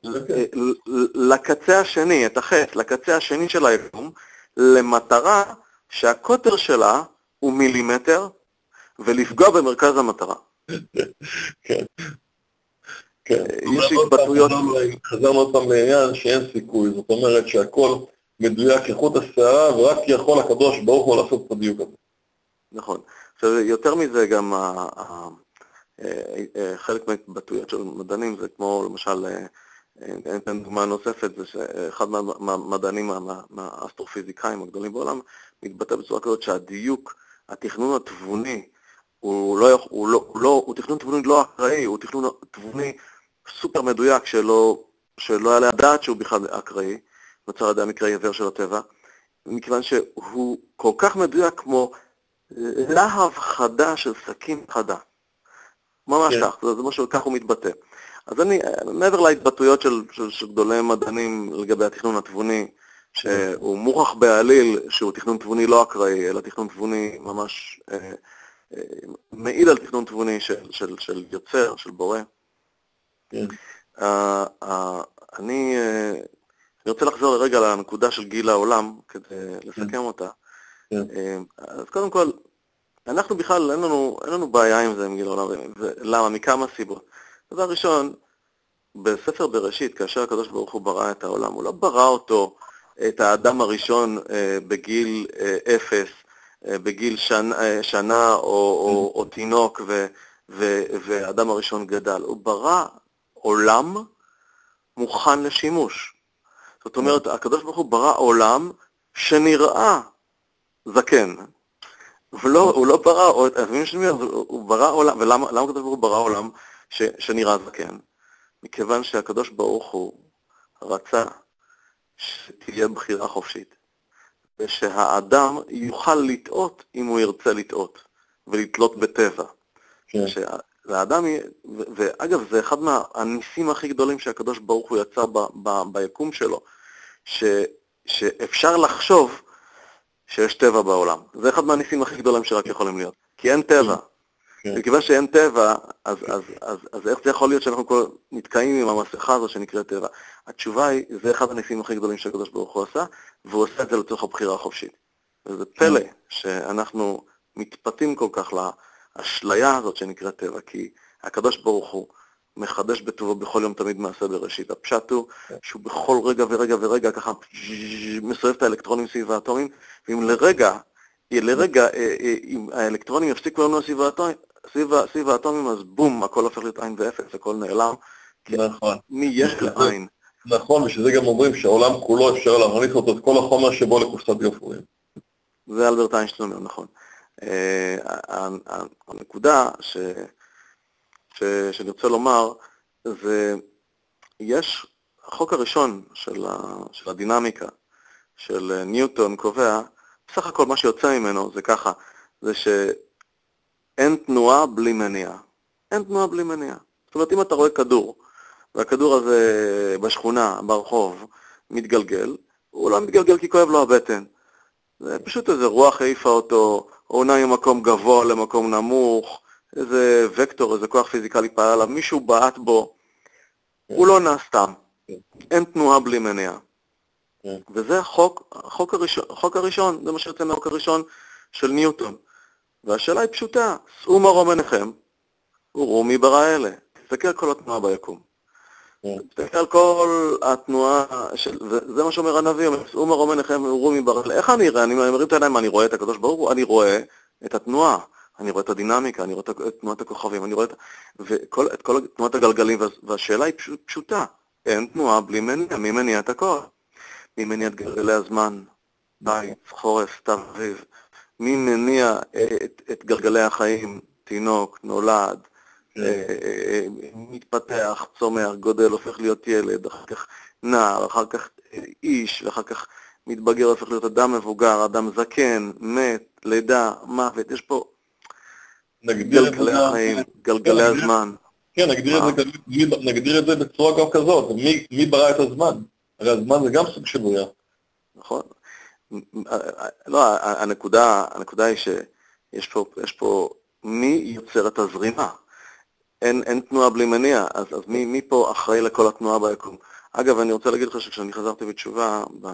לקצה השני, את החץ, לקצה השני של היקום, למטרה שהקוטר שלה הוא מילימטר, ולפגוע במרכז המטרה. כן. כן. יש התבטאויות... חזרנו אותם לעניין שאין סיכוי, זאת אומרת שהכל מדויק כחוט השערה, ורק יכול הקדוש ברוך הוא לעשות את הדיוק הזה. נכון. עכשיו, יותר מזה גם חלק מהתבטאויות של מדענים, זה כמו למשל, אני אתן דוגמה נוספת, זה שאחד מהמדענים, מהאסטרופיזיקאים הגדולים בעולם, מתבטא בצורה כזאת שהדיוק, התכנון התבוני, הוא, לא, הוא, לא, הוא, לא, הוא תכנון תבוני לא אקראי, הוא תכנון תבוני סופר מדויק שלא, שלא היה לדעת שהוא בכלל אקראי, נוצר על ידי המקרה העיוור של הטבע, מכיוון שהוא כל כך מדויק כמו להב חדה של סכין חדה. ממש כך, זה, זה משהו, כך הוא מתבטא. אז אני, מעבר להתבטאויות של, של, של גדולי מדענים לגבי התכנון התבוני, שהוא מוכח בעליל שהוא תכנון תבוני לא אקראי, אלא תכנון תבוני ממש... אה, מעיד על תכנון תבוני של, של, של יוצר, של בורא. כן. Uh, uh, אני, uh, אני רוצה לחזור לרגע לנקודה של גיל העולם, כדי לסכם כן. אותה. כן. Uh, אז קודם כל, אנחנו בכלל, אין לנו, אין לנו בעיה עם זה, עם גיל העולם. למה? מכמה סיבות. דבר ראשון, בספר בראשית, כאשר הקדוש ברוך הוא ברא את העולם, הוא לא ברא אותו, את האדם הראשון uh, בגיל uh, אפס, בגיל שנה, שנה או, או, או תינוק ו, ו, והאדם הראשון גדל. הוא ברא עולם מוכן לשימוש. זאת אומרת, הקדוש ברוך הוא ברא עולם שנראה זקן. ולא, הוא לא ברא, הוא ברא עולם, ולמה הקדוש ברוך הוא ברא עולם ש, שנראה זקן? מכיוון שהקדוש ברוך הוא רצה שתהיה בחירה חופשית. ושהאדם יוכל לטעות אם הוא ירצה לטעות, ולטלות בטבע. כן. והאדם, ו- ואגב, זה אחד מהניסים הכי גדולים שהקדוש ברוך הוא יצר ב- ב- ביקום שלו, ש- שאפשר לחשוב שיש טבע בעולם. זה אחד מהניסים הכי גדולים שרק יכולים להיות, כי אין טבע. כן. וכיוון שאין טבע, אז, אז, אז, אז איך זה יכול להיות שאנחנו כל נתקעים עם המסכה הזו שנקראת טבע? התשובה היא, זה אחד הניסים הכי גדולים שהקדוש ברוך הוא עשה, והוא עושה את זה לצורך הבחירה החופשית. וזה פלא שאנחנו מתפתים כל כך לאשליה הזאת שנקראת טבע, כי הקדוש ברוך הוא מחדש בטובו בכל יום תמיד מעשה בראשית. הפשט הוא שהוא בכל רגע ורגע ורגע ככה מסובב את האלקטרונים סביב האטומים, ואם לרגע, לרגע, אם האלקטרונים יפסיקו לנו סביב האטומים, סביב האטומים, אז בום, הכל הופך להיות עין ואפס, הכל נעלם. נכון. מי יש לעין? נכון, ושזה גם אומרים שהעולם כולו אפשר להכניס אותו את כל החומר שבו לקופסת גפרורים. זה אלברט איינשטיין, נכון. הנקודה ש... ש... שאני רוצה לומר, זה, יש, החוק הראשון של, ה... של הדינמיקה, של ניוטון קובע, בסך הכל מה שיוצא ממנו זה ככה, זה שאין תנועה בלי מניע. אין תנועה בלי מניע. זאת אומרת, אם אתה רואה כדור, והכדור הזה בשכונה, ברחוב, מתגלגל, הוא לא מתגלגל כי כואב לו הבטן. זה פשוט איזה רוח העיפה אותו, או נע ממקום גבוה למקום נמוך, איזה וקטור, איזה כוח פיזיקלי פעל עליו, מישהו בעט בו, הוא לא נע סתם. אין תנועה בלי מניע. וזה החוק, החוק הראשון, החוק הראשון, זה מה שיוצא מהחוק הראשון של ניוטון. והשאלה היא פשוטה, שאו מרום עיניכם, וראו מי ברא אלה. תסתכל על כל התנועה ביקום. תסתכל על כל התנועה, של, וזה מה שאומר הנביא, שאו מרום עיניכם, וראו מי ברא אלה. איך אני אראה? אני מרים את העיניים, אני רואה את הקדוש ברוך הוא, אני רואה את התנועה, אני רואה את הדינמיקה, אני רואה את תנועת הכוכבים, אני רואה את, וכל, את כל תנועת הגלגלים, והשאלה היא פשוטה, אין תנועה בלי מניע, מי מניע את הכל? מי מניע את גלגלי הזמן, בית, חורף, סתיו, אביב, מי מניע את, את גלגלי החיים, תינוק, נולד, מתפתח, צומח, גודל, הופך להיות ילד, אחר כך נער, אחר כך איש, ואחר כך מתבגר, הופך להיות אדם מבוגר, אדם זקן, מת, לידה, מוות, יש פה גלגלי החיים, גלגלי הזמן. כן, נגדיר את זה בצורה גם כזאת, מי ברא את הזמן? הרי הזמן זה גם סוג של בריאה. נכון. לא, הנקודה, הנקודה היא שיש פה, יש פה מי יוצר את הזרימה. אין, אין תנועה בלי מניע, אז, אז מי, מי פה אחראי לכל התנועה ביקום? אגב, אני רוצה להגיד לך שכשאני חזרתי בתשובה, ב...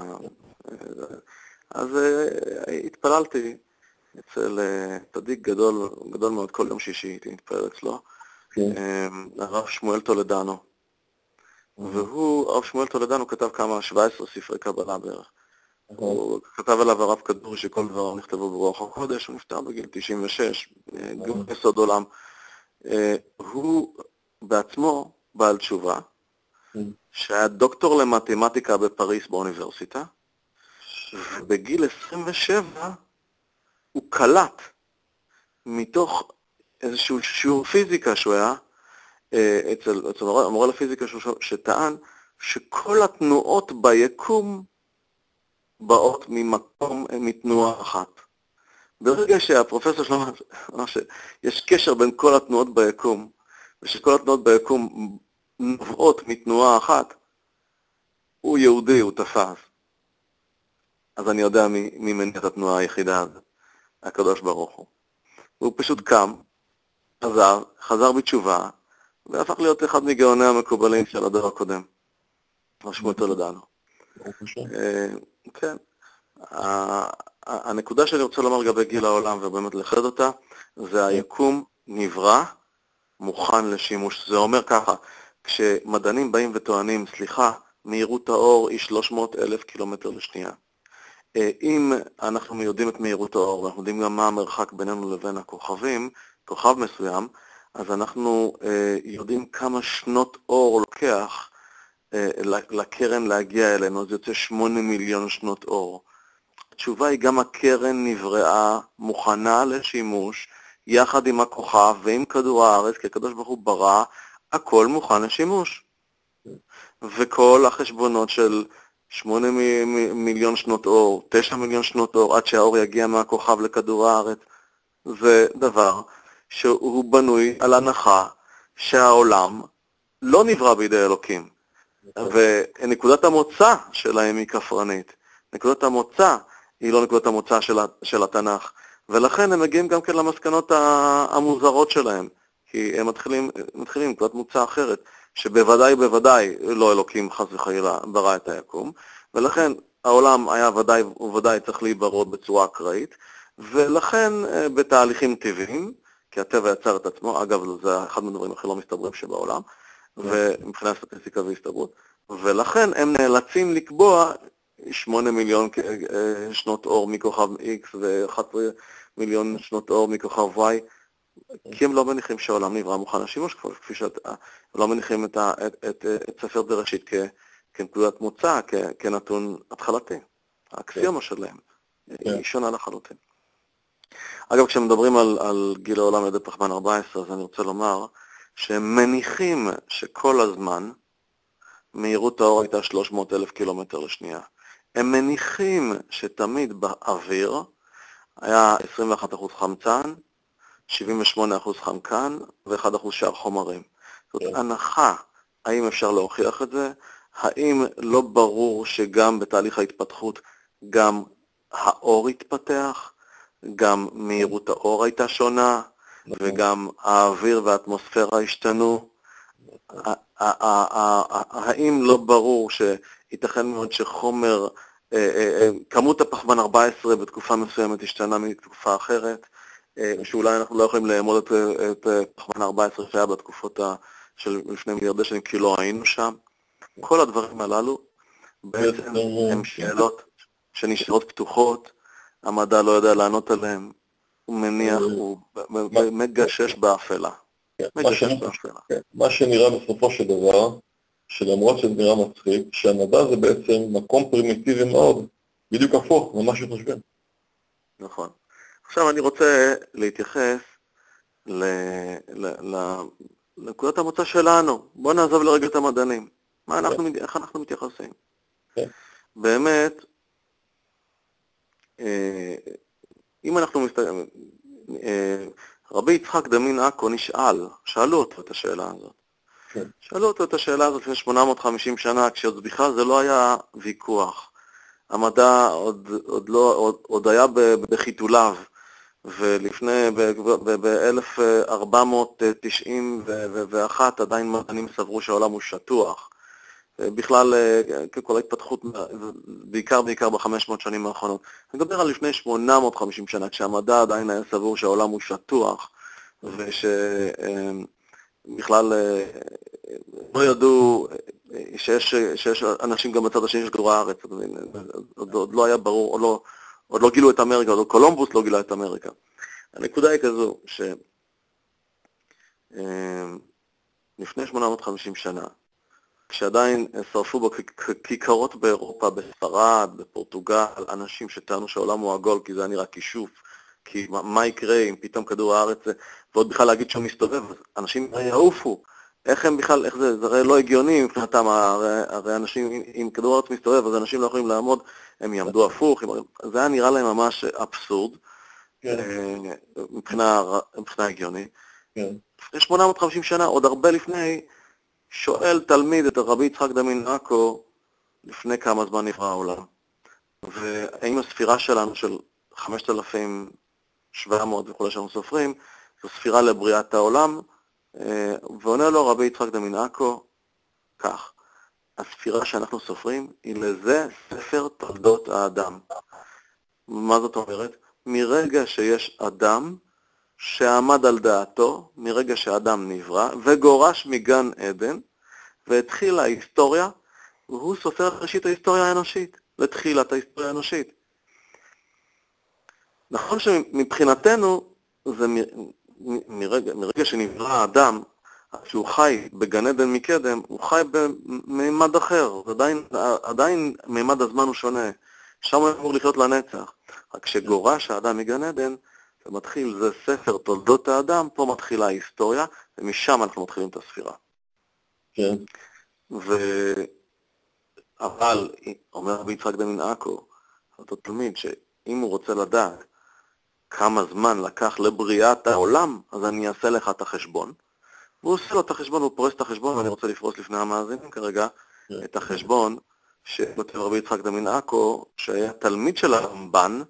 אז התפללתי אצל צדיק גדול, גדול מאוד, כל יום שישי הייתי מתפלל אצלו, הרב שמואל טולדנו. והוא, הרב שמואל טולדנו כתב כמה, שבע עשרה ספרי קבלה בערך. הוא כתב עליו הרב כדורי שכל דבריו נכתבו ברוח הקודש, הוא נפטר בגיל תשעים ושש, גם יסוד עולם. הוא בעצמו בעל תשובה, שהיה דוקטור למתמטיקה בפריס באוניברסיטה, ובגיל עשרים ושבע הוא קלט מתוך איזשהו שיעור פיזיקה שהוא היה, אצל, אצל המורה לפיזיקה שטען שכל התנועות ביקום באות ממקום, מתנועה אחת. ברגע שהפרופסור שלו אמר שיש קשר בין כל התנועות ביקום, ושכל התנועות ביקום נובעות מתנועה אחת, הוא יהודי, הוא תפס. אז אני יודע מי, מי מניע את התנועה היחידה הזאת, הקדוש ברוך הוא. הוא פשוט קם, חזר, חזר בתשובה, והפך להיות אחד מגאוני המקובלים של הדור הקודם. שמואל טולדנו. כן. הנקודה שאני רוצה לומר לגבי גיל העולם, ובאמת לחד אותה, זה היקום נברא, מוכן לשימוש. זה אומר ככה, כשמדענים באים וטוענים, סליחה, מהירות האור היא שלוש מאות אלף קילומטר לשנייה. אם אנחנו יודעים את מהירות האור, ואנחנו יודעים גם מה המרחק בינינו לבין הכוכבים, כוכב מסוים, אז אנחנו יודעים כמה שנות אור לוקח לקרן להגיע אלינו, אז יוצא שמונה מיליון שנות אור. התשובה היא גם הקרן נבראה מוכנה לשימוש, יחד עם הכוכב ועם כדור הארץ, כי הקדוש ברוך הוא ברא, הכל מוכן לשימוש. וכל החשבונות של שמונה מיליון שנות אור, תשע מיליון שנות אור, עד שהאור יגיע מהכוכב לכדור הארץ, זה דבר שהוא בנוי על הנחה שהעולם לא נברא בידי אלוקים. ונקודת המוצא שלהם היא כפרנית. נקודת המוצא היא לא נקודת המוצא של, של התנ"ך. ולכן הם מגיעים גם כן למסקנות המוזרות שלהם. כי הם מתחילים, מתחילים נקודת מוצא אחרת, שבוודאי בוודאי לא אלוקים חס וחלילה ברא את היקום. ולכן העולם היה ודאי וודאי צריך להיברא בצורה אקראית. ולכן בתהליכים טבעיים, כי הטבע יצר את עצמו, אגב זה אחד מהדברים הכי לא מסתברים שבעולם, ומבחינת סטטיסטיקה והסתברות, ולכן הם נאלצים לקבוע שמונה מיליון שנות אור מכוכב X ו-אחד עשר מיליון שנות אור מכוכב Y, כי הם לא מניחים שהעולם נברא מוכן לשימוש, כפי שהם לא מניחים את, את, את, את ספר בראשית כ, כנקודת מוצא, כ, כנתון התחלתי. האקסיומה שלהם היא שונה לחלוטין. אגב, כשמדברים על, על גיל העולם על ידי פחמן ארבע עשרה, אז אני רוצה לומר שהם מניחים שכל הזמן מהירות האור הייתה שלוש מאות אלף קילומטר לשנייה. הם מניחים שתמיד באוויר היה עשרים ואחד אחוז חמצן, שבעים ושמונה אחוז חנקן ו-אחד אחוז שאר חומרים. זאת yeah. הנחה, האם אפשר להוכיח את זה? האם לא ברור שגם בתהליך ההתפתחות גם האור התפתח? גם מהירות האור הייתה שונה, וגם האוויר והאטמוספירה השתנו. האם לא ברור שייתכן מאוד שחומר, כמות הפחמן ארבע עשרה בתקופה מסוימת השתנה מתקופה אחרת, שאולי אנחנו לא יכולים לאמוד את פחמן ארבע עשרה שהיה בתקופות של לפני מיליארדי שנים, כי לא היינו שם. כל הדברים הללו בעצם הם שאלות שנשארות פתוחות, המדע לא יודע לענות עליהם, הוא מניח, הוא מגשש באפלה. מגשש באפלה. מה שנראה בסופו של דבר, שלמרות שזה נראה מצחיק, שהמדע זה בעצם מקום פרימיטיבי מאוד, בדיוק הפוך, ממש חושבים. נכון. עכשיו אני רוצה להתייחס לנקודת המוצא שלנו. בואו נעזוב לרגע את המדענים. איך אנחנו מתייחסים? באמת, אם אנחנו מסתכלים, רבי יצחק דמין עכו נשאל, שאלו אותו את השאלה הזאת. שאלו אותו את השאלה הזאת לפני שמונה מאות וחמישים שנה, כשעוד בכלל זה לא היה ויכוח. המדע עוד, עוד, לא, עוד, עוד היה בחיתוליו, ולפני, ב-אלף ארבע מאות תשעים ואחת עדיין מדענים סברו שהעולם הוא שטוח. בכלל, כל ההתפתחות, בעיקר בעיקר ב-חמש מאות שנים האחרונות. אני מדבר על לפני שמונה מאות וחמישים שנה, כשהמדע עדיין היה סבור שהעולם הוא שטוח, ושבכלל לא ידעו שיש, שיש אנשים גם בצד השני של כדור הארץ, עוד, עוד לא היה ברור, עוד לא, עוד לא גילו את אמריקה, עוד קולומבוס לא גילה את אמריקה. הנקודה היא כזו, שלפני שמונה מאות וחמישים שנה, כשעדיין שרפו בכיכרות באירופה, בספרד, בפורטוגל, אנשים שטענו שהעולם הוא עגול, כי זה היה נראה כישוף, כי מה, מה יקרה אם פתאום כדור הארץ, ועוד בכלל להגיד שהוא מסתובב, אנשים יעופו, איך הם בכלל, איך זה, זה הרי לא הגיוני מבחינתם, הרי, הרי אנשים, אם כדור הארץ מסתובב, אז אנשים לא יכולים לעמוד, הם יעמדו הפוך, זה היה נראה להם ממש אבסורד, מבחינה, מבחינה הגיוני. לפני שמונה מאות וחמישים שנה, עוד הרבה לפני, שואל תלמיד את רבי יצחק דמין עכו, לפני כמה זמן נברא העולם. והאם הספירה שלנו של חמשת אלפים שבע מאות וכולי שאנחנו סופרים, זו ספירה לבריאת העולם, ועונה לו רבי יצחק דמין עכו, כך, הספירה שאנחנו סופרים היא לזה ספר תולדות האדם. מה זאת אומרת? מרגע שיש אדם שעמד על דעתו, מרגע שהאדם נברא, וגורש מגן עדן, והתחילה ההיסטוריה, והוא סופר ראשית ההיסטוריה האנושית, לתחילת ההיסטוריה האנושית. נכון שמבחינתנו, זה מ, מ, מרגע, מרגע שנברא האדם, שהוא חי בגן עדן מקדם, הוא חי במימד אחר, עדיין, עדיין מימד הזמן הוא שונה, שם הוא אמור לחיות לנצח. רק כשגורש האדם מגן עדן, זה מתחיל, זה ספר תולדות האדם, פה מתחילה ההיסטוריה, ומשם אנחנו מתחילים את הספירה. כן. ו... אבל, אומר רבי יצחק דמין עכו, אותו תלמיד, שאם הוא רוצה לדעת כמה זמן לקח לבריאת העולם, אז אני אעשה לך את החשבון. והוא עושה לו את החשבון, הוא פורס את החשבון, ואני רוצה לפרוס לפני המאזינים כרגע את החשבון שכותב רבי יצחק דמין עכו, שהיה תלמיד של הרמב"ן,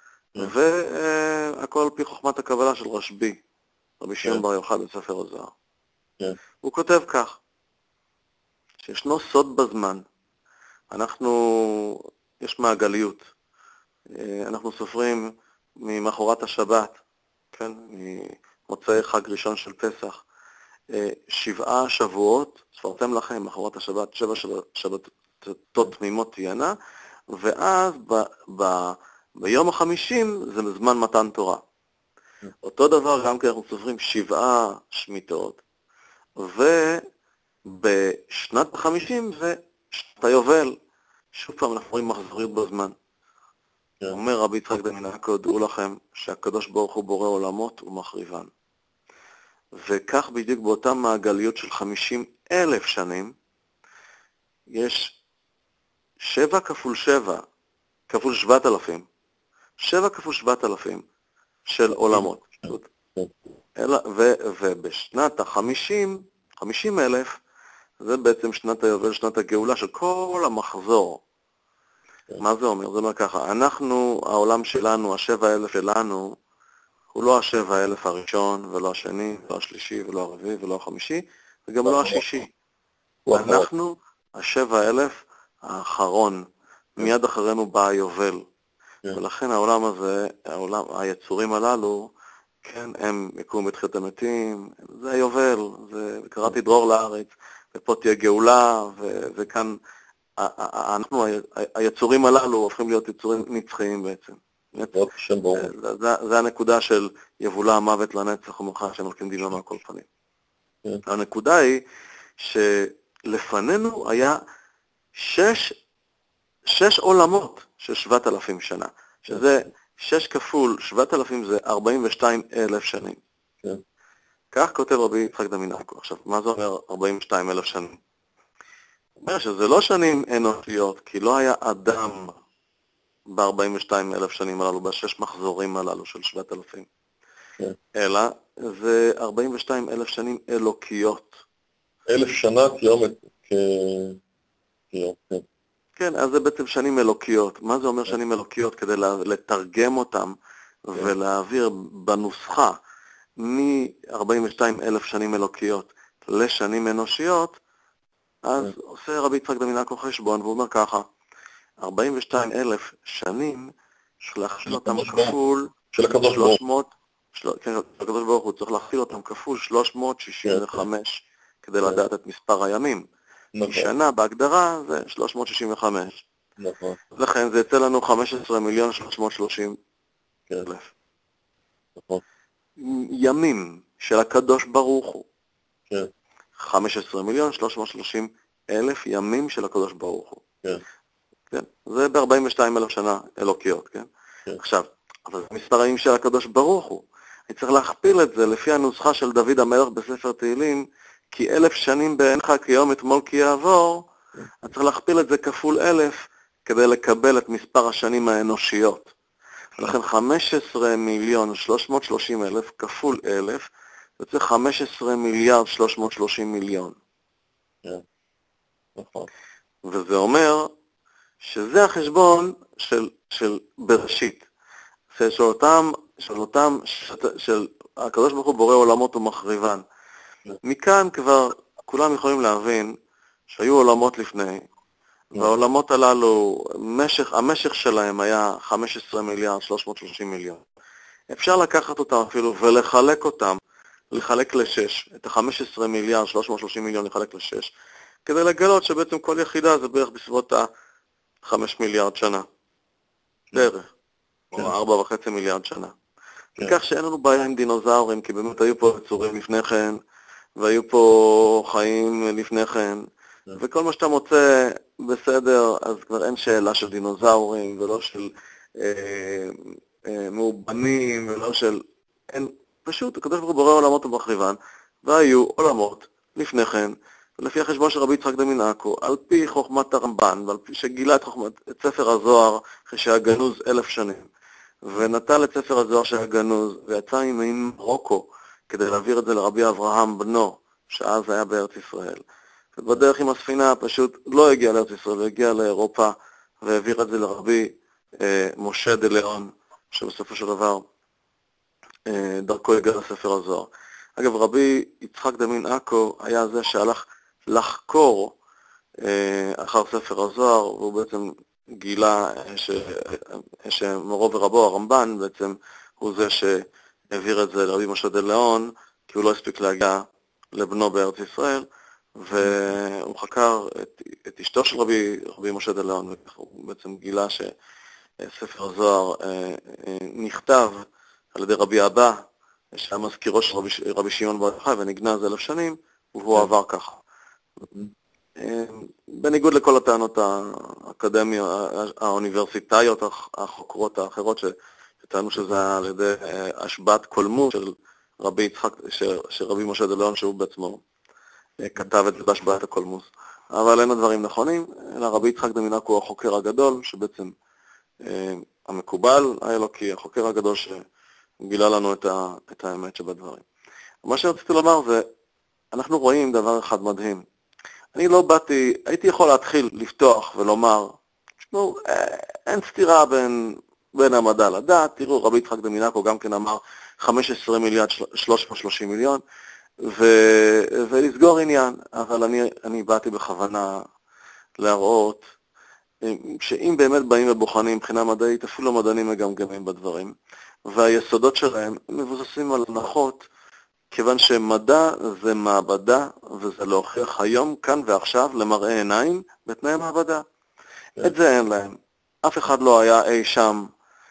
והכל על פי חוכמת הקבלה של רשב"י, רבי שמעון בר יוחאי בספר הזוהר. הוא כותב כך, שישנו סוד בזמן, אנחנו, יש מעגליות, אנחנו סופרים ממחרת השבת, כן, ממוצאי חג ראשון של פסח, שבעה שבועות, ספרתם לכם, מחרת השבת, שבע שבתות תמימות תהיינה, ואז ב, ב, ביום החמישים זה זמן מתן תורה. אותו דבר גם כי אנחנו סופרים שבעה שמיטות, ובשנת החמישים זה שנת היובל, שוב פעם אנחנו רואים מחזוריות בזמן. אומר רבי יצחק דמין עכו, דעו לכם שהקדוש ברוך הוא בורא עולמות ומחריבן. וכך בדיוק באותה מעגליות של חמישים אלף שנים, יש שבע כפול שבע, כפול שבעת אלפים, שבע כפול שבעת אלפים של עולמות. אלא, ו, ובשנת החמישים, חמישים אלף, זה בעצם שנת היובל, שנת הגאולה של כל המחזור. מה זה אומר? זה אומר ככה, אנחנו, העולם שלנו, השבע אלף שלנו, הוא לא השבע אלף הראשון, ולא השני, ולא השלישי, ולא הרביעי, ולא החמישי, וגם לא השישי. אנחנו, השבע אלף האחרון, מיד אחרינו בא היובל. ולכן העולם הזה, העולם, היצורים הללו, כן, הם יקום בתחילת המתים, זה היובל, זה, קראתי דרור לארץ, ופה תהיה גאולה, ו, וכאן, אנחנו, היצורים הללו הופכים להיות יצורים נצחיים בעצם. זה, זה, זה הנקודה של יבולה המוות לנצח ומלכה שמלכים דינו על כל פנים. הנקודה היא שלפנינו היה שש, שש עולמות של שבעת אלפים שנה, שזה שש כפול שבעת אלפים זה ארבעים ושתיים אלף שנים. כך כותב רבי יצחק דמין עכו. עכשיו, מה זה אומר ארבעים ושתיים אלף שנים? הוא אומר שזה לא שנים אנושיות, כי לא היה אדם ב-ארבעים ושתיים אלף שנים הללו, בשש מחזורים הללו של שבעת אלפים. אלא זה ארבעים ושתיים אלף שנים אלוקיות. אלף שנה כיומת כיום, כן. כן, אז זה בעצם שנים אלוקיות. מה זה אומר שנים אלוקיות? כדי לתרגם אותם ולהעביר בנוסחה מ-ארבעים ושתיים אלף שנים אלוקיות לשנים אנושיות, אז עושה רבי יצחק דמין עכו חשבון, והוא אומר ככה, ארבעים ושתיים אלף שנים, צריך להכפיל אותם כפול של הקדוש ברוך הוא. כן, הקדוש ברוך הוא צריך להכפיל אותם כפול שלוש מאות שישים וחמש, כדי לדעת את מספר הימים. כי שנה בהגדרה זה שלוש מאות שישים וחמש. נכון. לכן זה יצא לנו חמישה עשר מיליון שלוש מאות שלושים אלף. נכון. ימים של הקדוש ברוך הוא. כן. חמישה עשר מיליון שלוש מאות שלושים אלף ימים של הקדוש ברוך הוא. כן. כן. זה ב-ארבעים ושתיים אלף שנה אלוקיות, כן? כן. עכשיו, אבל זה מספר הימים של הקדוש ברוך הוא. אני צריך להכפיל את זה לפי הנוסחה של דוד המלך בספר תהילים, כי אלף שנים בעינך כיום אתמול כי יעבור, אני צריך להכפיל את זה כפול אלף, כדי לקבל את מספר השנים האנושיות. ולכן חמישה עשר מיליון שלוש מאות שלושים אלף כפול אלף, יוצא חמישה עשר מיליארד שלוש מאות שלושים מיליון. נכון. וזה אומר שזה החשבון של, של בראשית. של אותם, של אותם, של הקדוש ברוך הוא בורא עולמות ומחריבן. מכאן כבר כולם יכולים להבין שהיו עולמות לפני, והעולמות הללו, משך, המשך שלהם היה חמישה עשר מיליארד שלוש מאות שלושים מיליון. אפשר לקחת אותם אפילו ולחלק אותם, לחלק לשש, את ה-חמישה עשר מיליארד שלוש מאות שלושים מיליון לחלק לשש, כדי לגלות שבעצם כל יחידה זה בערך בסביבות ה-חמישה מיליארד שנה. דרך. או ארבע וחצי מיליארד שנה. וכך שאין לנו בעיה עם דינוזאורים, כי באמת היו פה יצורים לפני כן, והיו פה חיים לפני כן, וכל מה שאתה מוצא בסדר, אז כבר אין שאלה של דינוזאורים, ולא של אה, אה, מאובנים, ולא של... אין, פשוט, הקדוש ברוך הוא בורא עולמות ומחריבן, והיו עולמות לפני כן, ולפי החשבון של רבי יצחק דמין עכו, על פי חוכמת הרמב"ן, ועל פי שגילה את, חוכמת, את ספר הזוהר, אחרי שהגנוז אלף שנים, ונטל את ספר הזוהר שהיה גנוז, ויצא עם מרוקו, כדי להעביר את זה לרבי אברהם בנו, שאז היה בארץ ישראל. ובדרך עם הספינה פשוט לא הגיע לארץ ישראל, הגיע לאירופה, והעביר את זה לרבי אה, משה דה ליאון, שבסופו של דבר אה, דרכו הגיע לספר הזוהר. אגב, רבי יצחק דמין עכו היה זה שהלך לחקור אה, אחר ספר הזוהר, והוא בעצם גילה ש... שמורו ורבו הרמב"ן בעצם הוא זה שהעביר את זה לרבי משה דה ליאון, כי הוא לא הספיק להגיע לבנו בארץ ישראל, והוא חקר את, את אשתו של רבי, רבי משה דה ליאון, והוא בעצם גילה שספר הזוהר נכתב על ידי רבי אבא, שהיה מזכירו של רבי, רבי שמעון בר יוחאי, ונגנז אלף שנים, והוא עבר ככה. בניגוד לכל הטענות האקדמיות, האוניברסיטאיות, החוקרות האחרות, שטענו שזה היה על ידי השבעת קולמוס של רבי יצחק, של רבי משה דה ליאון, שהוא בעצמו כתב את זה בהשבעת הקולמוס. אבל אין הדברים נכונים, אלא רבי יצחק דמין עכו הוא החוקר הגדול, שבעצם המקובל היה לו, כי החוקר הגדול שגילה לנו את, ה, את האמת שבדברים. מה שרציתי לומר זה, אנחנו רואים דבר אחד מדהים. אני לא באתי, הייתי יכול להתחיל לפתוח ולומר, תשמעו, אין סתירה בין, בין המדע לדת, תראו, רבי יצחק דמין עכו גם כן אמר חמישה עשר מיליארד שלוש מאות ושלושים מיליון, ו, ולסגור עניין, אבל אני, אני באתי בכוונה להראות, שאם באמת באים ובוחנים מבחינה מדעית, אפילו מדענים מגמגמים בדברים, והיסודות שלהם מבוססים על הנחות, כיוון שמדע זה מעבדה, וזה להוכיח היום, כאן ועכשיו, למראה עיניים, בתנאי מעבדה. Yeah. את זה אין להם. אף אחד לא היה אי שם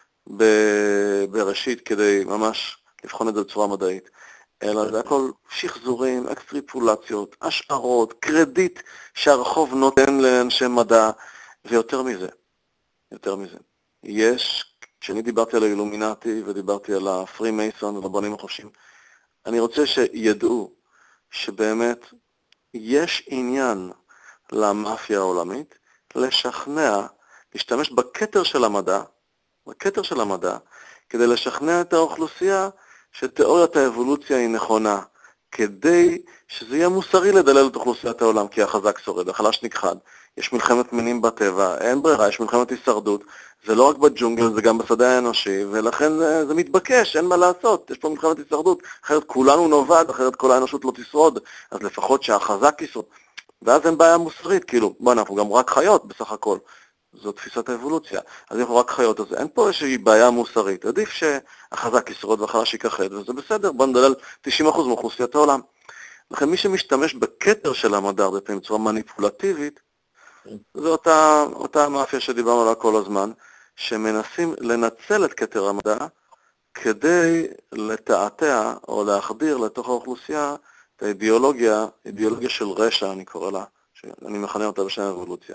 ב- בראשית כדי ממש לבחון את זה בצורה מדעית. אלא זה הכל שחזורים, אקסטריפולציות, השערות, קרדיט שהרחוב נותן לאנשי מדע, ויותר מזה, יותר מזה. יש, כשאני דיברתי על האילומינטי ודיברתי על הפרי מייסון ולבונים החופשיים, אני רוצה שידעו שבאמת יש עניין למאפיה העולמית לשכנע, להשתמש בקטר של המדע, בקטר של המדע, כדי לשכנע את האוכלוסייה שתיאוריית האבולוציה היא נכונה, כדי שזה יהיה מוסרי לדלל את אוכלוסיית העולם, כי החזק שורד, החלש נכחד. יש מלחמת מינים בטבע, אין ברירה, יש מלחמת הישרדות, זה לא רק בג'ונגל, זה גם בשדה האנושי, ולכן זה, זה מתבקש, אין מה לעשות, יש פה מלחמת הישרדות, אחרת כולנו נובד, אחרת כל האנושות לא תשרוד, אז לפחות שהחזק ישרוד. ואז אין בעיה מוסרית, כאילו, בוא, אנחנו גם רק חיות בסך הכל, זו תפיסת האבולוציה, אז אנחנו רק חיות, אז אין פה איזושהי בעיה מוסרית, עדיף שהחזק ישרוד והחלש ייכחד, וזה בסדר, בוא נדלל תשעים אחוז מאוכלוסיית העולם. לכן מי שמשתמש בקטר של המדע, הרבה פעמים בצורה מניפולטיבית, זו אותה, אותה מאפיה שדיברנו עליה כל הזמן, שמנסים לנצל את כתר המדע כדי לתעתע או להחדיר לתוך האוכלוסייה את האידיאולוגיה, אידיאולוגיה של רשע, אני קורא לה, שאני מכנה אותה בשם האבולוציה.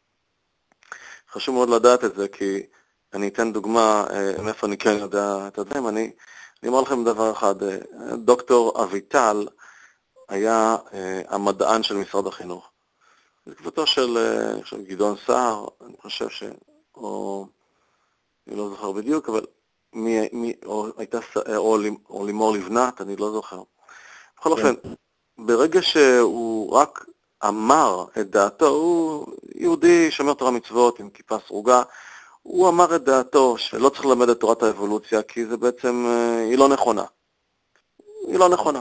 חשוב מאוד לדעת את זה, כי אני אתן דוגמה מאיפה אני כן יודע את הדברים. אני, אני אומר לכם דבר אחד, דוקטור אביטל היה המדען של משרד החינוך. בקבוצתו של גדעון סער, אני חושב ש... או... אני לא זוכר בדיוק, אבל מי... מי... או הייתה... או, או לימור לבנת, אני לא זוכר. בכל אופן, ברגע שהוא רק אמר את דעתו, הוא יהודי שומר תורה מצוות עם כיפה סרוגה, הוא אמר את דעתו שלא צריך ללמד את תורת האבולוציה, כי זה בעצם... היא לא נכונה. היא לא נכונה.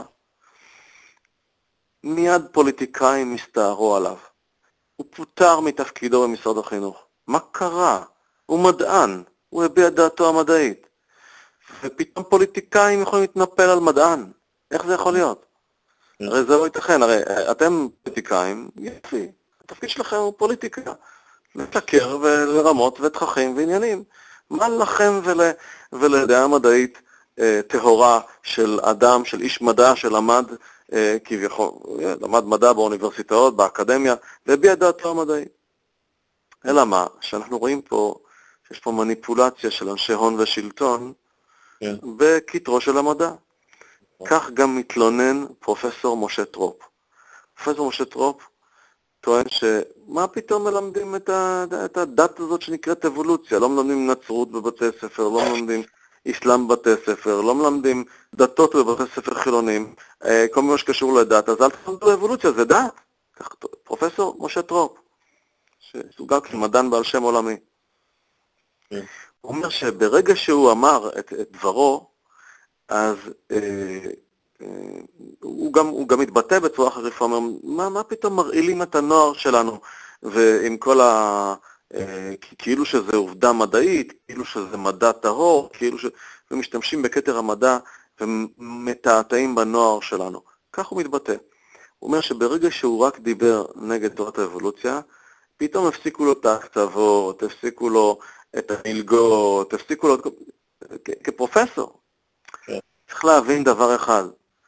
מיד פוליטיקאים מסתערו עליו. הוא פוטר מתפקידו במשרד החינוך. מה קרה? הוא מדען, הוא הביע דעתו המדעית. ופתאום פוליטיקאים יכולים להתנפל על מדען. איך זה יכול להיות? הרי זה לא ייתכן, הרי אתם פוליטיקאים, יפי. התפקיד שלכם הוא פוליטיקה. לתקר ולרמות ותככים ועניינים. מה לכם ול, ולדעה מדעית טהורה של אדם, של איש מדע שלמד כביכול, למד מדע באוניברסיטאות, באקדמיה, והביע דעתו המדעית. אלא מה? שאנחנו רואים פה, שיש פה מניפולציה של אנשי הון ושלטון, yeah. בכתרו של המדע. Yeah. כך גם מתלונן פרופסור משה טרופ. פרופסור משה טרופ טוען שמה פתאום מלמדים את, ה, את הדת הזאת שנקראת אבולוציה, לא מלמדים נצרות בבתי ספר, לא מלמדים אסלאם בבתי ספר, לא מלמדים דתות בבתי ספר חילונים, כל מה שקשור לדת, אז אל תלמדו אבולוציה, זה דת. פרופסור משה טרופ, שסוגר כמדען בעל שם עולמי. הוא אומר שברגע שהוא אמר את, את דברו, אז אה, אה, הוא, גם, הוא גם התבטא בצורה חריפה, אומר, מה, מה פתאום מרעילים את הנוער שלנו, ועם כל ה... אה, כאילו שזה עובדה מדעית, כאילו שזה מדע טהור, כאילו ש... ומשתמשים בכתר המדע ומתעתעים בנוער שלנו. כך הוא מתבטא. הוא אומר שברגע שהוא רק דיבר נגד תורת האבולוציה, פתאום הפסיקו לו את ההקצוות, הפסיקו לו את המלגות, הפסיקו לו את... כ- כפרופסור. Okay. צריך להבין דבר אחד.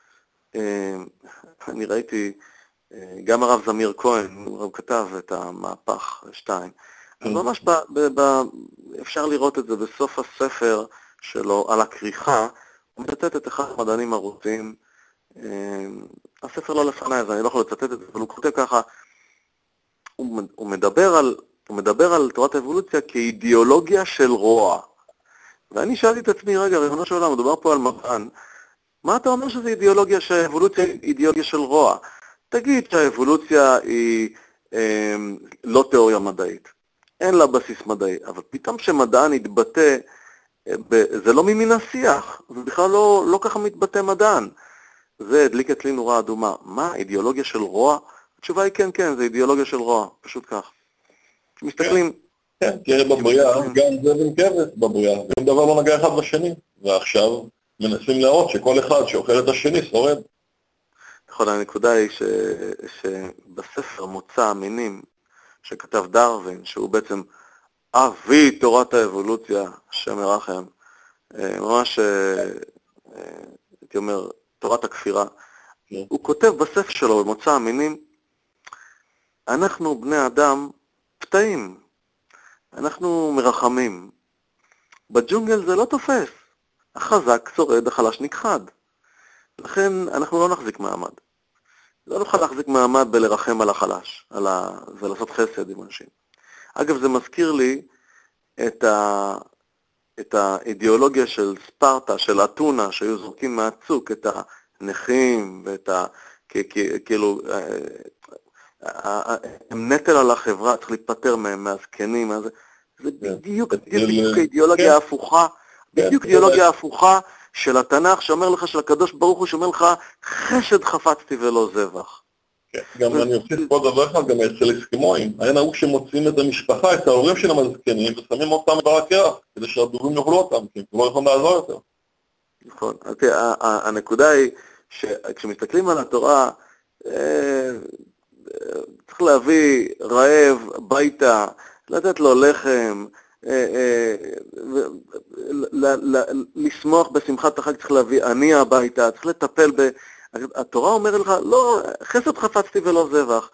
אני ראיתי, גם הרב זמיר כהן, הוא כתב את המהפך שתיים. Okay. אז ממש ב, ב, ב, אפשר לראות את זה בסוף הספר שלו על הכריכה. הוא מצטט את אחד המדענים הרוסים. הספר לא לפני, אז אני לא יכול לצטט את זה, אבל הוא כותב ככה, הוא, הוא, מדבר על, הוא מדבר על תורת האבולוציה כאידיאולוגיה של רוע. ואני שאלתי את עצמי, רגע, ריבונו של עולם, מדובר פה על מדען, מה אתה אומר שזה אידיאולוגיה, שהאבולוציה היא אידיאולוגיה של רוע? תגיד שהאבולוציה היא אה, לא תיאוריה מדעית, אין לה בסיס מדעי, אבל פתאום שמדען יתבטא, אה, ב, זה לא ממין השיח, זה בכלל לא, לא ככה מתבטא מדען. זה הדליק אצלי נורה אדומה. מה, אידיאולוגיה של רוע? התשובה היא כן, כן, זה אידיאולוגיה של רוע, פשוט כך. מסתכלים... כן, תראה בבריאה, גם זה ונקבת בבריאה, ואם דבר לא נגע אחד בשני, ועכשיו מנסים להראות שכל אחד שאוכל את השני שורד. נכון, הנקודה היא ש... שבספר מוצא המינים שכתב דרווין, שהוא בעצם אבי תורת האבולוציה, השם ירחם, ממש, הייתי אומר, תורת הכפירה, הוא כותב בספר שלו, במוצא המינים, אנחנו בני אדם פתאים, אנחנו מרחמים. בג'ונגל זה לא תופס. החזק שורד, החלש נכחד. לכן אנחנו לא נחזיק מעמד. לא נוכל להחזיק מעמד בלרחם על החלש, על ה... ולעשות חסד עם אנשים. אגב, זה מזכיר לי את, ה... את האידיאולוגיה של ספרטה, של אתונה, שהיו זורקים מהצוק, את הנכים ואת ה... כאילו... הם נטל על החברה, צריך להיפטר מהם, מהזקנים, זה בדיוק, בדיוק אידיאולוגיה הפוכה, בדיוק אידיאולוגיה הפוכה של התנ"ך, שאומר לך, של הקדוש ברוך הוא, שאומר לך, חשד חפצתי ולא זבח. גם אני אוסיף פה דבר אחד, גם אצל אסקימואים, היה נהוג שמוצאים את המשפחה, את ההורים שלהם הזקנים, ושמים אותם ברקיע, כדי שהדובים יאכלו אותם, כי הם לא יכולים לעזור יותר. נכון, הנקודה היא, שכשמסתכלים על התורה, צריך להביא רעב ביתה, לתת לו לחם, לשמוח בשמחת החג, צריך להביא עני הביתה, צריך לטפל ב... התורה אומרת לך, לא, חסד חפצתי ולא זבח.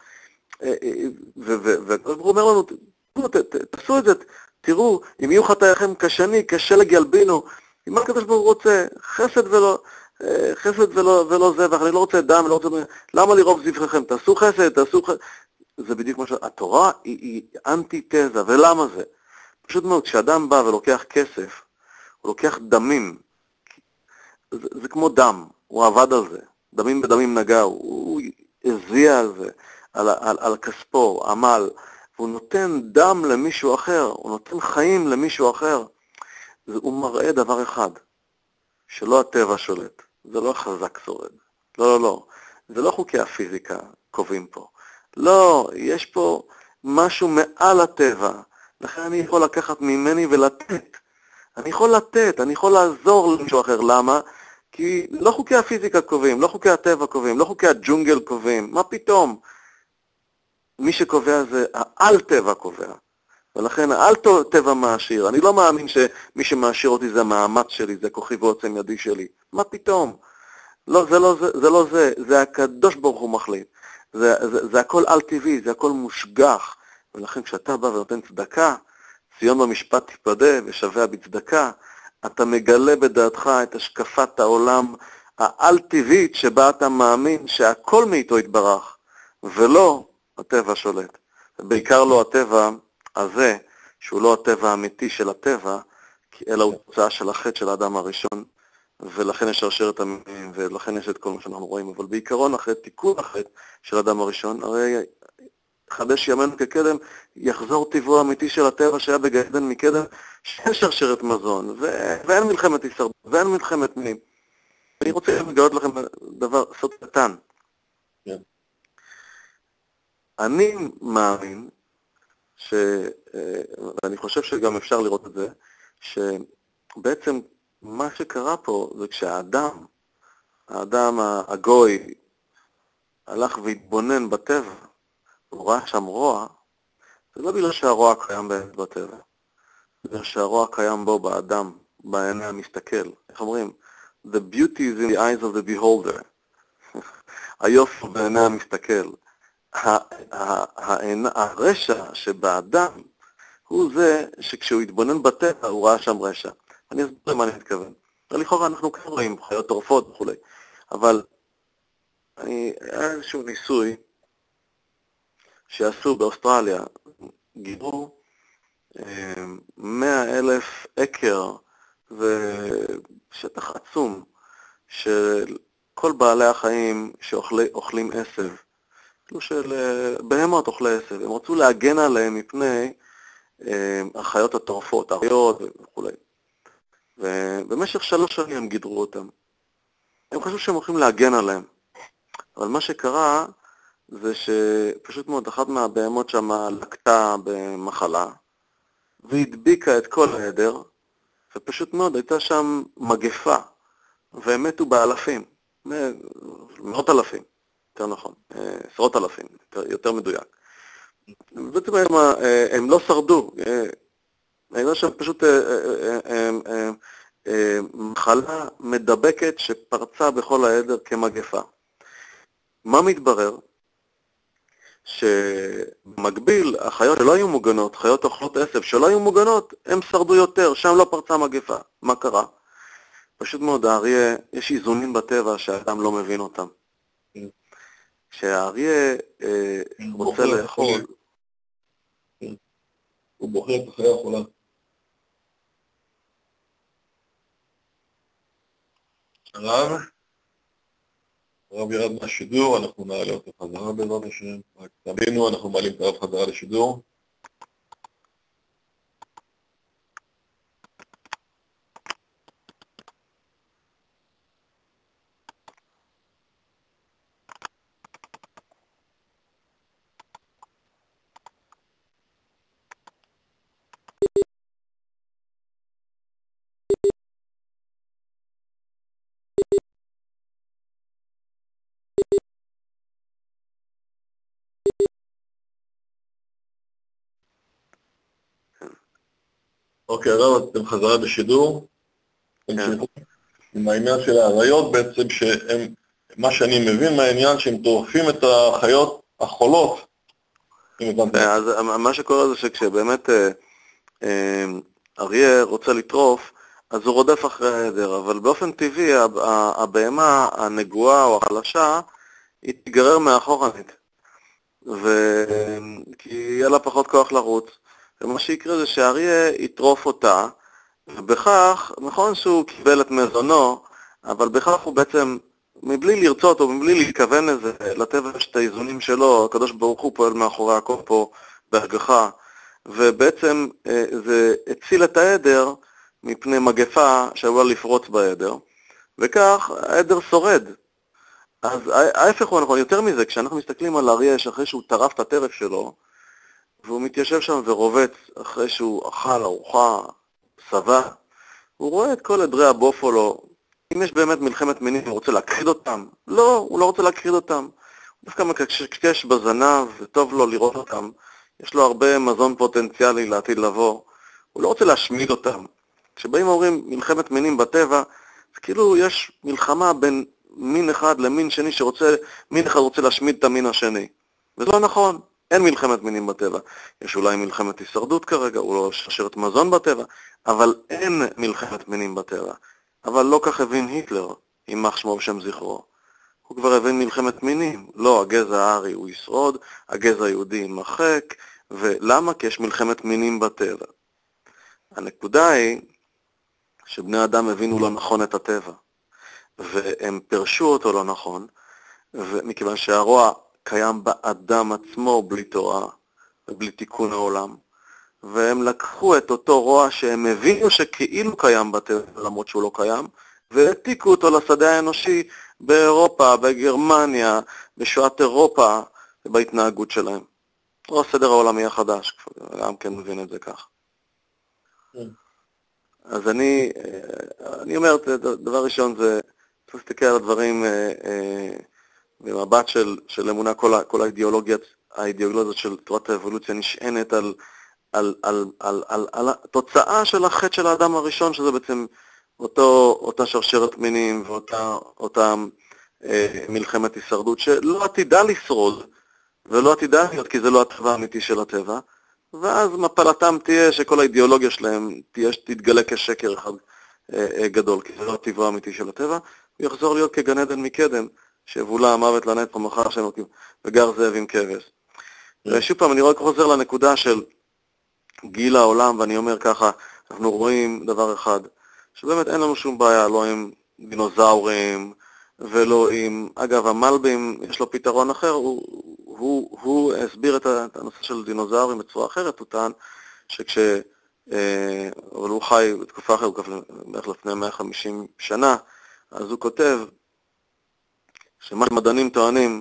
והוא אומר לנו, תעשו את זה, תראו, אם יהיו חטאיכם כשני, כשלג ילבינו, מה הקדוש ברוך הוא רוצה? חסד ולא... חסד ולא, ולא זבח, אני לא רוצה דם, לא רוצה... למה לרוב זבחיכם? תעשו חסד, תעשו חסד. זה בדיוק מה ש... התורה היא, היא אנטי-תזה, ולמה זה? פשוט מאוד, כשאדם בא ולוקח כסף, הוא לוקח דמים, זה, זה כמו דם, הוא עבד על זה, דמים בדמים נגע, הוא, הוא הזיע על זה, על, על, על כספו, עמל, והוא נותן דם למישהו אחר, הוא נותן חיים למישהו אחר, זה, הוא מראה דבר אחד, שלא הטבע שולט, זה לא חזק שורד, לא, לא, לא, זה לא חוקי הפיזיקה קובעים פה, לא, יש פה משהו מעל הטבע, לכן אני יכול לקחת ממני ולתת, אני יכול לתת, אני יכול לעזור למישהו אחר, למה? כי לא חוקי הפיזיקה קובעים, לא חוקי הטבע קובעים, לא חוקי הג'ונגל קובעים, מה פתאום? מי שקובע זה העל טבע קובע. ולכן העל טבע מעשיר, אני לא מאמין שמי שמעשיר אותי זה המאמץ שלי, זה כוחי ועוצם ידי שלי. מה פתאום? לא, זה לא זה, זה לא זה, זה הקדוש ברוך הוא מחליט. זה, זה, זה הכל על טבעי, זה הכל מושגח. ולכן כשאתה בא ונותן צדקה, ציון במשפט תיפדה ושווה בצדקה, אתה מגלה בדעתך את השקפת העולם העל טבעית שבה אתה מאמין שהכל מאיתו יתברך, ולא הטבע שולט. בעיקר לא הטבע הזה, שהוא לא הטבע האמיתי של הטבע, אלא הוא תוצאה של החטא של האדם הראשון, ולכן יש שרשרת המינים, ולכן יש את כל מה שאנחנו רואים. אבל בעיקרון, אחרי תיקון החטא של האדם הראשון, הרי חדש ימינו כקדם, יחזור טבעו האמיתי של הטבע שהיה בגן עדן מקדם, שאין שרשרת מזון, ו- ואין מלחמת הישרדות, ואין מלחמת מינים. אני רוצה לגלות לכם דבר, סוד קטן. כן. אני מאמין, ש... ואני חושב שגם אפשר לראות את זה, שבעצם מה שקרה פה זה כשהאדם, האדם הגוי, הלך והתבונן בטבע, הוא ראה שם רוע, זה לא בגלל שהרוע קיים בטבע, זה בגלל שהרוע קיים בו באדם, בעיני המסתכל. איך אומרים? The beauty is in the eyes of the beholder. היופי בעיני המסתכל. הרשע שבאדם הוא זה שכשהוא התבונן בטבע הוא ראה שם רשע. אני אסביר למה אני מתכוון. לכאורה אנחנו כן רואים חיות טורפות וכו'. אבל אני, היה איזשהו ניסוי שעשו באוסטרליה, גידרו מאה אלף אקר ושטח עצום של כל בעלי החיים שאוכלים עשב, כאילו של בהמות אוכלי עשב. הם רצו להגן עליהם מפני החיות הטורפות, אריות וכו'. ובמשך שלוש שנים הם גידרו אותם. הם חשבו שהם הולכים להגן עליהם. אבל מה שקרה זה שפשוט מאוד אחת מהבהמות שם לקטה במחלה, והדביקה את כל העדר, ופשוט מאוד הייתה שם מגפה, והם מתו באלפים, מאות אלפים, יותר נכון, עשרות אלפים, יותר, יותר מדויק. בעצם הם, הם לא שרדו, הייתה שם פשוט מחלה מדבקת שפרצה בכל העדר כמגפה. מה מתברר? שבמקביל, החיות שלא היו מוגנות, חיות אוכלות עשב שלא היו מוגנות, הם שרדו יותר, שם לא פרצה מגפה. מה קרה? פשוט מאוד, האריה, יש איזונים בטבע שהאדם לא מבין אותם. כשהאריה אה, רוצה לאכול... הוא בוחר את החיה החולה. הרב? הרב ירד מהשידור, אנחנו נעלה אותו חזרה בעזרת השם. רק תבינו, אנחנו מעלים את הרב חזרה לשידור. אוקיי, הרב, אתם חזרה בשידור. עם העניין של האריות בעצם, שהם, מה שאני מבין מהעניין, שהם טורפים את החיות החולות. אז מה שקורה זה שכשבאמת אריה רוצה לטרוף, אז הוא רודף אחרי העדר, אבל באופן טבעי הבהמה הנגועה או החלשה, היא תיגרר מאחורנית, כי יהיה לה פחות כוח לרוץ. ומה שיקרה זה שהאריה יטרוף אותה, ובכך, נכון שהוא קיבל את מזונו, אבל בכך הוא בעצם, מבלי לרצות או מבלי להתכוון לזה, לטבע יש את האיזונים שלו, הקדוש ברוך הוא פועל מאחורי הכל פה בהשגחה, ובעצם זה הציל את העדר מפני מגפה שעלולה לפרוץ בעדר, וכך העדר שורד. אז ההפך הוא נכון, יותר מזה, כשאנחנו מסתכלים על האריה שאחרי שהוא טרף את הטרף שלו, והוא מתיישב שם ורובץ אחרי שהוא אכל ארוחה, שבע, הוא רואה את כל עדרי הבופולו. אם יש באמת מלחמת מינים, הוא רוצה להכחיד אותם? לא, הוא לא רוצה להכחיד אותם. הוא דווקא מקשקש בזנב, וטוב לו לראות אותם. יש לו הרבה מזון פוטנציאלי לעתיד לבוא. הוא לא רוצה להשמיד אותם. כשבאים אומרים מלחמת מינים בטבע, זה כאילו יש מלחמה בין מין אחד למין שני שרוצה, מין אחד רוצה להשמיד את המין השני. וזה לא נכון. אין מלחמת מינים בטבע. יש אולי מלחמת הישרדות כרגע, או לא שרשרת מזון בטבע, אבל אין מלחמת מינים בטבע. אבל לא כך הבין היטלר, יימח שמו ושם זכרו. הוא כבר הבין מלחמת מינים. לא, הגזע הארי הוא ישרוד, הגזע היהודי יימחק, ולמה? כי יש מלחמת מינים בטבע. הנקודה היא שבני אדם הבינו לא נכון את הטבע, והם פרשו אותו לא נכון, ומכיוון שהרוע קיים באדם עצמו בלי תורה ובלי תיקון העולם, והם לקחו את אותו רוע שהם הבינו שכאילו קיים בטבע למרות שהוא לא קיים, והעתיקו אותו לשדה האנושי באירופה, בגרמניה, בשואת אירופה, בהתנהגות שלהם. או הסדר העולמי החדש, גם כן מבין את זה כך. אז אני, אני אומר, דבר ראשון זה, צריך להסתכל על הדברים במבט של, של אמונה, כל, כל האידיאולוגיה, האידיאולוגיה של תורת האבולוציה נשענת על, על, על, על, על, על התוצאה של החטא של האדם הראשון, שזה בעצם אותו, אותה שרשרת מינים ואותה אותה, אה, מלחמת הישרדות, שלא עתידה לשרוד, ולא עתידה להיות, כי זה לא הטבע האמיתי של הטבע, ואז מפלתם תהיה שכל האידיאולוגיה שלהם תהיה, תתגלה כשקר אחד אה, אה, גדול, כי זה לא הטבע האמיתי של הטבע, הוא יחזור להיות כגן עדן מקדם, שבולה המוות לנצח מחר השם וגר זאב עם כבש. ושוב פעם, אני רק חוזר לנקודה של גיל העולם, ואני אומר ככה, אנחנו רואים דבר אחד, שבאמת אין לנו שום בעיה, לא עם דינוזאורים, ולא עם, אגב, המלבים, יש לו פתרון אחר, הוא, הוא, הוא הסביר את הנושא של דינוזאורים בצורה אחרת, הוא טען שכש, אה, אבל הוא חי בתקופה אחרת, הוא כפל בערך לפני מאה וחמישים שנה, אז הוא כותב, שמה שמדענים טוענים,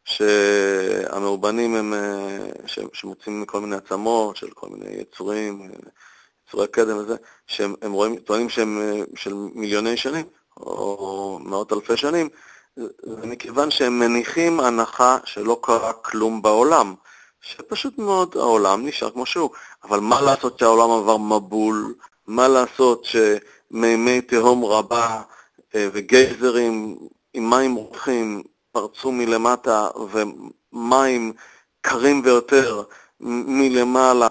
שהמאובנים הם, שמוצאים מכל מיני עצמות, של כל מיני יצורים, יצורי קדם וזה, שהם הם רואים, טוענים שהם של מיליוני שנים, או מאות אלפי שנים, ומכיוון שהם מניחים הנחה שלא קרה כלום בעולם, שפשוט מאוד העולם נשאר כמו שהוא, אבל מה לעשות שהעולם עבר מבול, מה לעשות שמימי תהום רבה וגייזרים עם מים רותחים פרצו מלמטה ומים קרים ויותר מלמעלה,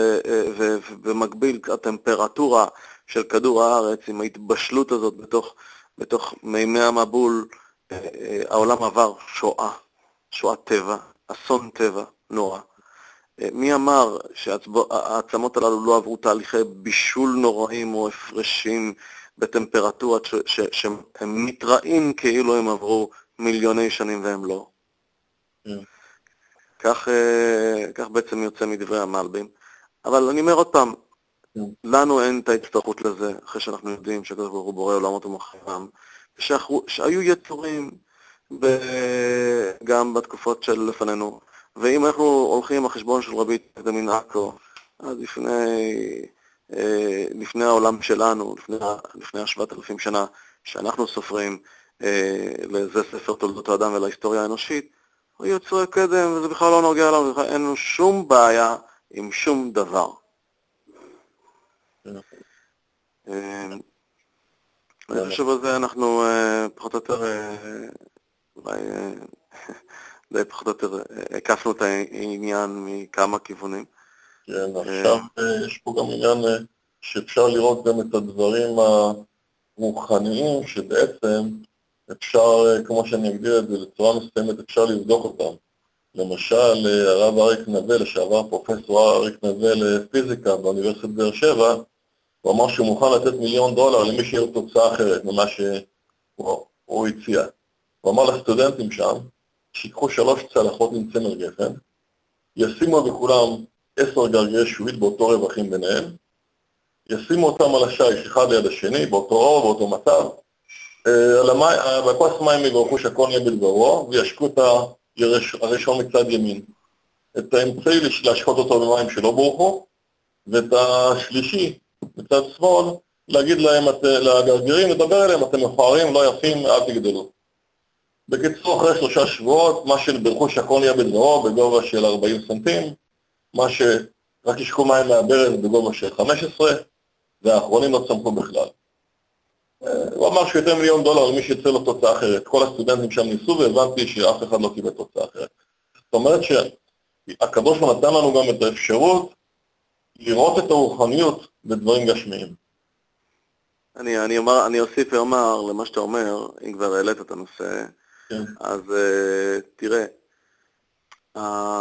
ובמקביל הטמפרטורה של כדור הארץ עם ההתבשלות הזאת בתוך, בתוך מימי המבול, העולם עבר שואה, שואת טבע, אסון טבע נורא. מי אמר שהעצמות הללו לא עברו תהליכי בישול נוראים או הפרשים בטמפרטורות שהם מתראים כאילו הם עברו מיליוני שנים והם לא. כך, כך בעצם יוצא מדברי המלבים. אבל אני אומר עוד פעם, לנו אין את ההצטרכות לזה, אחרי שאנחנו יודעים שקדוש ברוך הוא בורא עולמות ומחרם, שהיו יצורים גם בתקופות של לפנינו. ואם אנחנו הולכים עם החשבון של רבי דמין עכו, אז לפני, לפני העולם שלנו, לפני, לפני השבעת אלפים שנה, שאנחנו סופרים לזה ספר תולדות האדם ולהיסטוריה האנושית, הוא יצורי קדם, וזה בכלל לא נוגע לנו, אין לנו שום בעיה עם שום דבר. אני חושב על זה אנחנו פחות או יותר, אולי די פחות או יותר, הקפנו את העניין מכמה כיוונים. כן, עכשיו יש פה גם עניין שאפשר לראות גם את הדברים הרוחניים שבעצם אפשר, כמו שאני אגדיר את זה, לצורה מסוימת אפשר לבדוק אותם. למשל, הרב אריק נווה, לשעבר פרופסור אריק נווה לפיזיקה באוניברסיטת באר שבע, הוא אמר שהוא מוכן לתת מיליון דולר למי שיהיה תוצאה אחרת ממה שהוא הציע. הוא אמר לסטודנטים שם, שיקחו שלוש צלחות עם צמר גפן, ישימו בכולם עשר גרגרי שועית באותו רווחים ביניהם, ישימו אותם על השיש אחד ליד השני, באותו אור, באותו מצב, בכוס מים יברכו שהכל יהיה בלברו, וישקו את הראשון מצד ימין. את האמצעי להשקות אותו במים שלא בורחו, ואת השלישי מצד שמאל, להגיד להם, לגרגרים, לדבר אליהם, אתם מכוערים, לא יפים, אל תגדלו. בקיצור, אחרי שלושה שבועות, מה שברכו שהכל יהיה בלברו, בגובה של ארבעים סנטים, מה שרק ישקו מים מהברז בגובה של חמש עשרה, והאחרונים לא צמחו בכלל. הוא אמר שהוא יותר מיליון דולר למי שיצא לו תוצאה אחרת. כל הסטודנטים שם ניסו והבנתי שאף אחד לא קיבל תוצאה אחרת. זאת אומרת שהקדוש הוא נתן לנו גם את האפשרות לראות את הרוחניות בדברים גשמיים. אני, אני, אומר, אני אוסיף ואומר למה שאתה אומר, אם כבר העלית את הנושא, כן. אז uh, תראה, uh,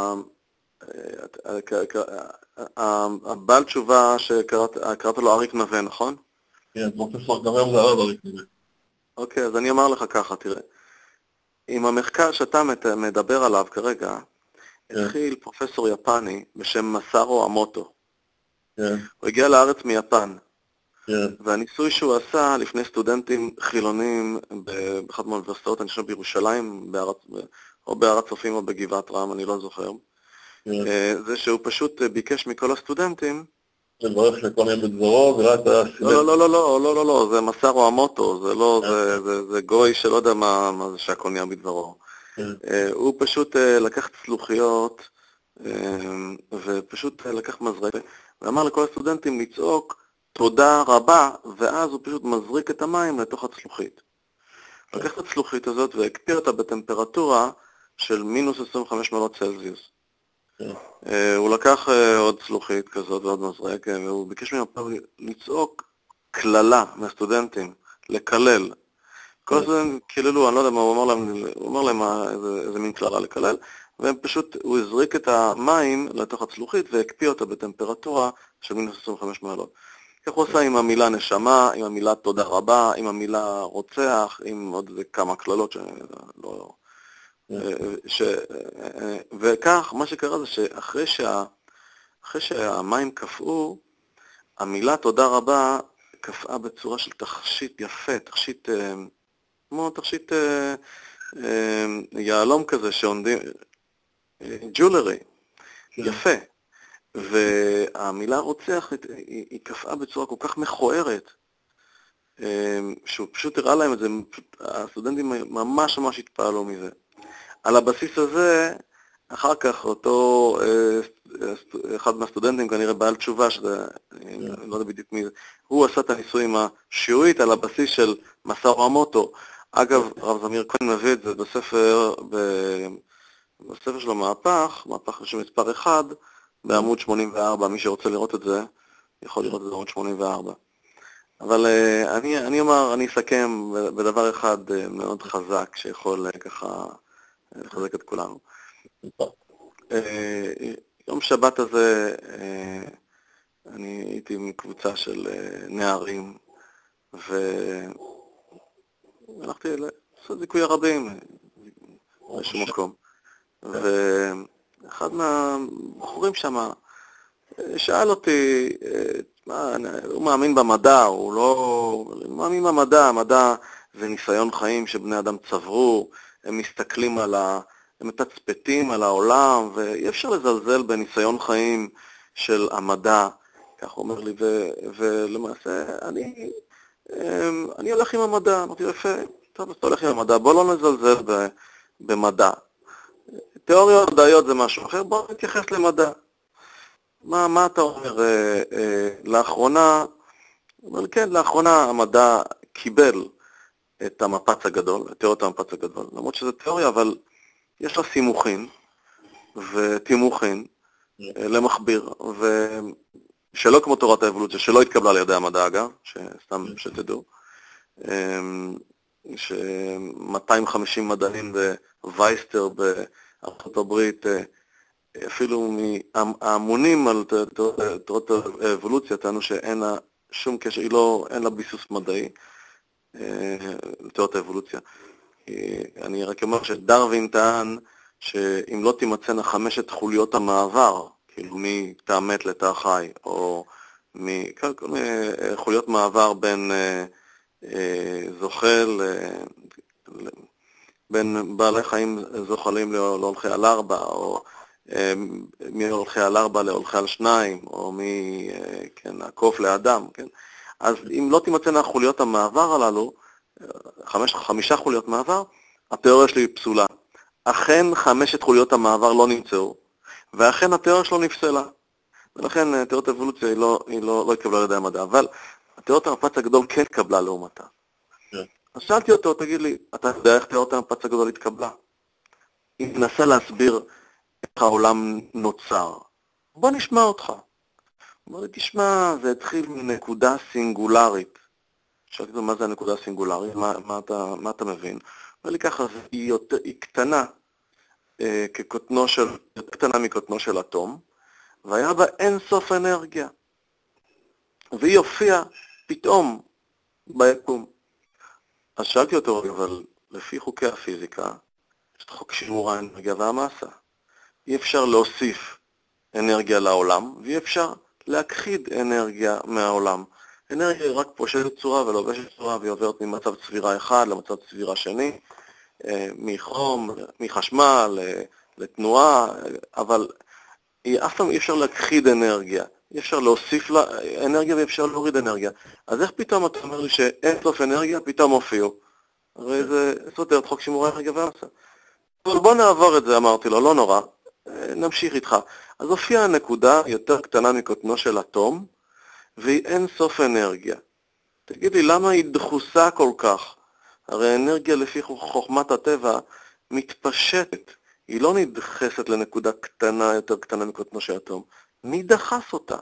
הבעל תשובה שקראת לו אריק נווה, נכון? כן, פרופסור, גם היום זה הרב אריק נווה. אוקיי, אז אני אומר לך ככה, תראה. עם המחקר שאתה מדבר עליו כרגע, התחיל פרופסור יפני בשם מסארו אמוטו. הוא הגיע לארץ מיפן. והניסוי שהוא עשה לפני סטודנטים חילונים באחת מהאוניברסיטאות, אני חושב בירושלים, או בהר הצופים או בגבעת רם, אני לא זוכר. זה שהוא פשוט ביקש מכל הסטודנטים לברך לכל יום בדברו, וראה את הסילט. לא, לא, לא, לא, לא, לא, לא, זה מסארו אמוטו, זה לא, זה גוי שלא יודע מה זה שהכל נהיה בדברו. הוא פשוט לקח צלוחיות, ופשוט לקח מזרק, ואמר לכל הסטודנטים לצעוק תודה רבה, ואז הוא פשוט מזריק את המים לתוך הצלוחית. לקח את הצלוחית הזאת והקפיא אותה בטמפרטורה של מינוס עשרים וחמש מעלות צלזיוס. הוא לקח עוד צלוחית כזאת ועוד מזרק, והוא ביקש ממנו לצעוק כללה מהסטודנטים, לקלל. כל הסטודנטים קיללו, אני לא יודע מה, הוא אמר להם, הוא אמר להם איזה, איזה מין כללה לקלל, והם פשוט, הוא הזריק את המים לתוך הצלוחית והקפיא אותה בטמפרטורה של מינוס עשרים וחמש מעלות. כך הוא עושה עם המילה נשמה, עם המילה תודה רבה, עם המילה רוצח, עם עוד כמה כללות שלא... ש... וכך, מה שקרה זה שאחרי שה... אחרי שהמים קפאו, המילה תודה רבה קפאה בצורה של תכשיט יפה, תכשיט, כמו תכשיט יעלום כזה שעונדים, ג'ולרי, יפה. והמילה רוצח היא, היא קפאה בצורה כל כך מכוערת, שהוא פשוט הראה להם את זה, הסטודנטים ממש ממש התפעלו מזה. על הבסיס הזה, אחר כך אותו, אחד מהסטודנטים, כנראה בעל תשובה, שזה, אני לא יודע בדיוק מי זה, הוא עשה את הניסוי עם השיעורית על הבסיס של מסארו אמוטו. אגב, רב זמיר כהן מביא את זה בספר, בספר שלו מהפך, מהפך של מספר אחד, בעמוד שמונים וארבע, מי שרוצה לראות את זה, יכול לראות את זה בעמוד שמונים וארבע. אבל אני, אני אומר, אני אסכם בדבר אחד מאוד חזק, שיכול ככה לחזק את כולנו. יום שבת הזה, אני הייתי עם קבוצה של נערים, והלכתי לעשות זיכוי הרבים, באיזשהו מקום. ואחד מהבחורים שם שאל אותי, מה, הוא מאמין במדע, הוא לא... הוא מאמין במדע, המדע זה ניסיון חיים שבני אדם צברו, הם מסתכלים על ה... הם מתצפתים על העולם, ואי אפשר לזלזל בניסיון חיים של המדע, כך הוא אומר לי, ו... ולמעשה אני... אני הולך עם המדע, אמרתי, יפה, טוב, אז אתה הולך עם המדע, בוא לא נזלזל ב... במדע. תיאוריות מדעיות זה משהו אחר, בוא נתייחס למדע. מה, מה אתה אומר? אה, אה, לאחרונה, אבל כן, לאחרונה המדע קיבל את המפץ הגדול, את תיאוריות המפץ הגדול, למרות שזה תיאוריה, אבל יש לה סימוכין ותימוכין אה, למחביר, ושלא כמו תורת האבולוציה, שלא התקבלה על ידי המדע אגב, שסתם שתדעו, אה, ש-מאתיים וחמישים מדענים בווייסטר בארצות הברית, אפילו מהאמונים על תורת האבולוציה, טענו שאין לה שום קשר, היא לא, אין לה ביסוס מדעי לתורת האבולוציה. אני רק אומר שדרווין טען שאם לא תימצאנה חמשת חוליות המעבר, כאילו מתא מת לתא חי, או כל מיני חוליות מעבר בין זוחל, בין בעלי חיים זוחלים להולכי על ארבע, או מהולכי על ארבע להולכי על שניים, או מהקוף לאדם, כן? אז אם לא תימצאנה חוליות המעבר הללו, חמש, חמישה חוליות מעבר, התיאוריה שלי פסולה. אכן חמשת חוליות המעבר לא נמצאו, ואכן התיאוריה שלו נפסלה. ולכן תיאוריית האבולוציה היא לא, היא לא, לא התקבלה על ידי המדע, אבל התיאוריית המפץ הגדול כן התקבלה לעומתה. אז שאלתי אותו, תגיד לי, אתה יודע איך תיאוריית המפץ הגדול התקבלה? היא מנסה להסביר איך העולם נוצר. בוא נשמע אותך. הוא אומר לי, תשמע, זה התחיל מנקודה סינגולרית. שאלתי לו, מה זה הנקודה הסינגולרית? מה, מה, אתה, מה אתה מבין? אבל ככה, היא, יותר, היא קטנה, אה, כקוטנו של, יותר קטנה מקוטנו של אטום, והיה בה אין סוף אנרגיה. והיא הופיעה פתאום ביקום. אז שאלתי אותו, אבל לפי חוקי הפיזיקה, יש את חוק שימור האנרגיה והמסה. אי אפשר להוסיף אנרגיה לעולם, ואי אפשר להכחיד אנרגיה מהעולם. אנרגיה היא רק פושטת צורה ולובשת צורה, והיא עוברת ממצב צבירה אחד למצב צבירה שני, מחום, מחשמל, לתנועה, אבל אף פעם אי אפשר להכחיד אנרגיה. אי אפשר להוסיף לה אנרגיה ואי אפשר להוריד אנרגיה. אז איך פתאום אתה אומר לי שאין סוף אנרגיה, פתאום הופיעו? הרי זה סותר את חוק שימור האנרגיה והמסה. אבל בוא נעבור את זה, אמרתי לו, לא נורא, נמשיך איתך. אז הופיעה הנקודה יותר קטנה מקוטנו של אטום, והיא אין סוף אנרגיה. תגיד לי, למה היא דחוסה כל כך? הרי אנרגיה לפי חוכמת הטבע מתפשטת. היא לא נדחסת לנקודה קטנה, יותר קטנה מקוטנו של אטום. מי דחס אותה?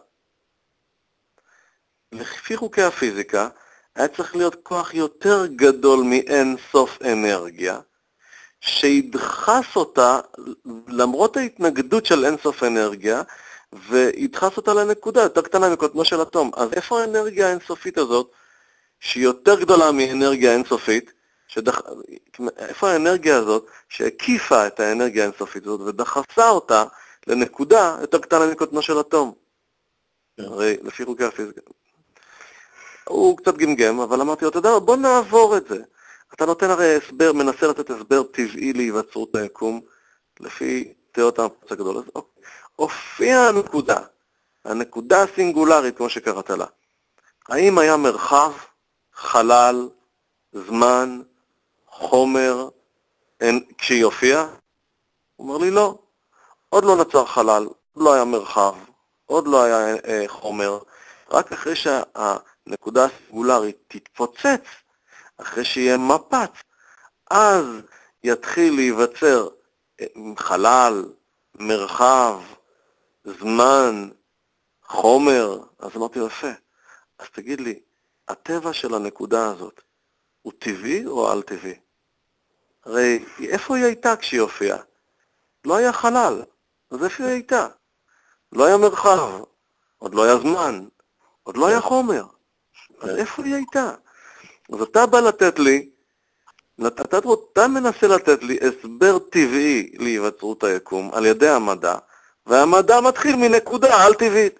לפי חוקי הפיזיקה, היה צריך להיות כוח יותר גדול מאין סוף אנרגיה, שידחס אותה, למרות ההתנגדות של אין סוף אנרגיה, וידחס אותה לנקודה יותר קטנה מקוטנו של אטום. אז איפה האנרגיה האינסופית הזאת, שהיא יותר גדולה מאנרגיה אינסופית, שדח... איפה האנרגיה הזאת שהקיפה את האנרגיה האינסופית הזאת ודחסה אותה לנקודה יותר קטנה מקוטנו של אטום? הרי לפי חוקי הפיזיקה. הוא קצת גמגם, אבל אמרתי לו, אתה יודע, בוא נעבור את זה. אתה נותן הרי הסבר, מנסה לתת הסבר טבעי להיווצרות היקום, לפי תיאוריות המפץ הגדול. אז אוקיי. הופיעה הנקודה, הנקודה הסינגולרית, כמו שקראת לה. האם היה מרחב, חלל, זמן, חומר, אין, כשהיא הופיעה? הוא אומר לי, לא. עוד לא נוצר חלל, לא היה מרחב, עוד לא היה אה, חומר. רק אחרי שהנקודה הסינגולרית תתפוצץ, אחרי שיהיה מפץ, אז יתחיל להיווצר חלל, מרחב, זמן, חומר. אז אמרתי לו, יפה. אז תגיד לי, הטבע של הנקודה הזאת הוא טבעי או על טבעי? הרי איפה היא הייתה כשהיא הופיעה? לא היה חלל, אז איפה היא הייתה? לא היה מרחב, עוד לא היה זמן, עוד לא היה חומר. אז איפה היא הייתה? אז אתה בא לתת לי, אתה, אתה מנסה לתת לי הסבר טבעי להיווצרות היקום על ידי המדע, והמדע מתחיל מנקודה על טבעית.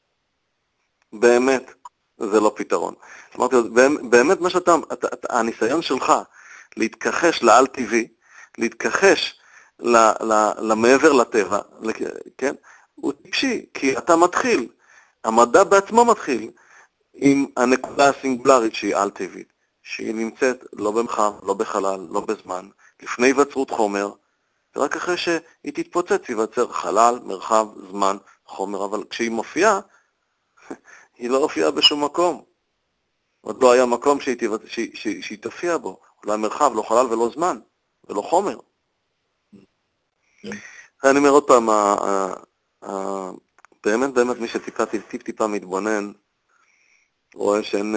באמת, זה לא פתרון. אמרתי, באמת מה שאתה, אתה, אתה, הניסיון שלך להתכחש לעל טבעי, להתכחש ל, ל, למעבר לטבע, כן? הוא טיפשי, כי אתה מתחיל, המדע בעצמו מתחיל עם הנקודה הסינגולרית שהיא על טבעית, שהיא נמצאת לא במרחב, לא בחלל, לא בזמן, לפני היווצרות חומר, ורק אחרי שהיא תתפוצץ ייווצר חלל, מרחב, זמן, חומר, אבל כשהיא מופיעה, היא לא הופיעה בשום מקום. עוד לא היה מקום שהיא, תיו... שהיא, שהיא, שהיא תופיע בו, לא היה מרחב, לא חלל ולא זמן, ולא חומר. Yeah. אני אומר עוד פעם, ה... ה... ה... באמת באמת מי שטיפה טיפ טיפה מתבונן, רואה שאין,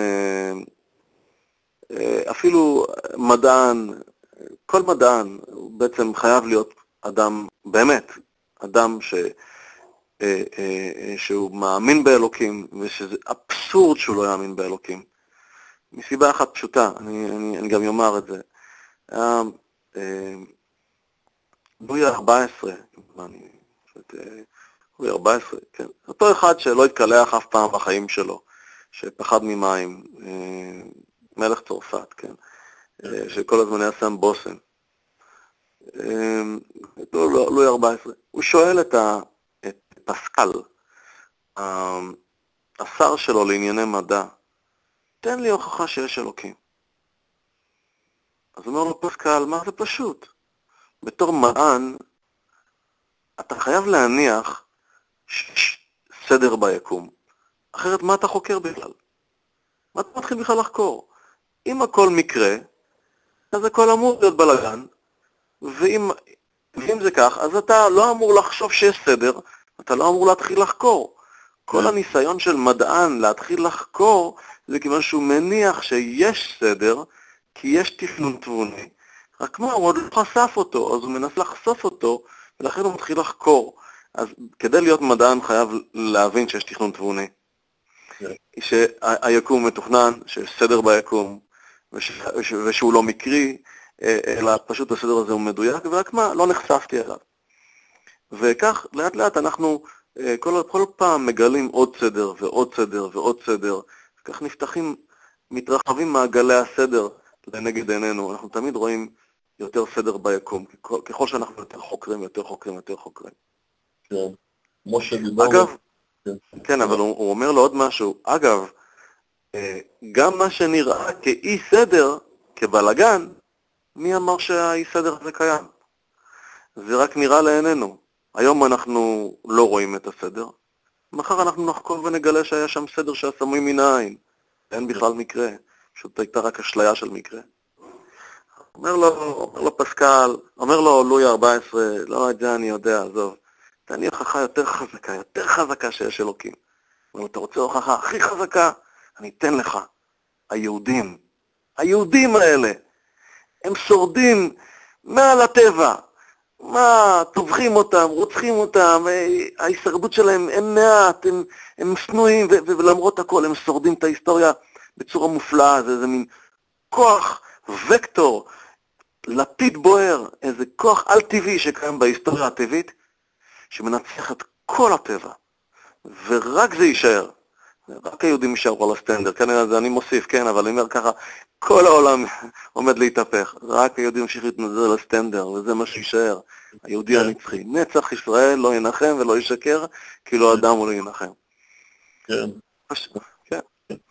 אפילו מדען, כל מדען הוא בעצם חייב להיות אדם, באמת, אדם ש... שהוא מאמין באלוקים, ושזה אבסורד שהוא לא יאמין באלוקים. מסיבה אחת פשוטה, אני, אני, אני גם יאמר את זה. היה לואי ה-ארבע עשרה, אני... לואי ה-ארבע עשרה, כן. אותו אחד שלא התקלח אף פעם בחיים שלו, שפחד ממים, מלך צרפת, כן, שכל הזמן היה שם בוסן. לואי ה-ארבע עשרה. הוא שואל את, ה, את פסקל, השר שלו לענייני מדע, תן לי הוכחה שיש אלוקים. אז הוא אומר לו, פסקל, מה זה פשוט? בתור מדען, אתה חייב להניח סדר ביקום. אחרת מה אתה חוקר בכלל? מה אתה מתחיל בכלל לחקור? אם הכל מקרה, אז הכל אמור להיות בלגן, ואם, ואם זה כך, אז אתה לא אמור לחשוב שיש סדר, אתה לא אמור להתחיל לחקור. כל הניסיון של מדען להתחיל לחקור, זה כיוון שהוא מניח שיש סדר, כי יש תכנון תבוני, רק מה, הוא עוד לא חשף אותו, אז הוא מנסה לחשוף אותו, ולכן הוא מתחיל לחקור. אז כדי להיות מדען חייב להבין שיש תכנון תבוני. שהיקום מתוכנן, שיש סדר ביקום, וש, וש, ושהוא לא מקרי, אלא פשוט הסדר הזה הוא מדויק, ורק מה, לא נחשפתי אליו. וכך, לאט לאט אנחנו כל, כל פעם מגלים עוד סדר ועוד סדר ועוד סדר, וכך נפתחים, מתרחבים מעגלי הסדר לנגד עינינו. אנחנו תמיד רואים יותר סדר ביקום, ככל שאנחנו יותר חוקרים, יותר חוקרים, יותר חוקרים. כן, כמו שדיברנו. אגב, כן, אבל הוא, הוא אומר לו עוד משהו. אגב, גם מה שנראה כאי סדר, כבלגן, מי אמר שהאי סדר הזה קיים? זה רק נראה לעינינו. היום אנחנו לא רואים את הסדר. מחר אנחנו נחקור ונגלה שהיה שם סדר שהסמוי מן העין. אין בכלל מקרה. פשוט הייתה רק אשליה של מקרה. אומר לו, אומר לו פסקל, אומר לו לואי ארבע עשרה, לא, את זה אני יודע, עזוב. תן לי הוכחה יותר חזקה, יותר חזקה שיש אלוקים. אם אתה רוצה הוכחה הכי חזקה, אני אתן לך. היהודים, היהודים האלה, הם שורדים מעל הטבע. מה, טובחים אותם, רוצחים אותם, ההישרדות שלהם הם מעט, הם, הם שנואים, ולמרות הכל הם שורדים את ההיסטוריה בצורה מופלאה. זה איזה מין כוח, וקטור, לפיד בוער, איזה כוח על-טבעי שקיים בהיסטוריה הטבעית, שמנצח את כל הטבע, ורק זה יישאר. רק היהודים יישארו על הסטנדר, כן, זה אני מוסיף, כן, אבל אני אומר ככה, כל העולם עומד להתהפך, רק היהודים ימשיך להתנדל על הסטנדר, וזה מה שישאר, היהודי הנצחי. נצח ישראל לא ינחם ולא ישקר, כי לא אדם הוא לא ינחם. כן. כן.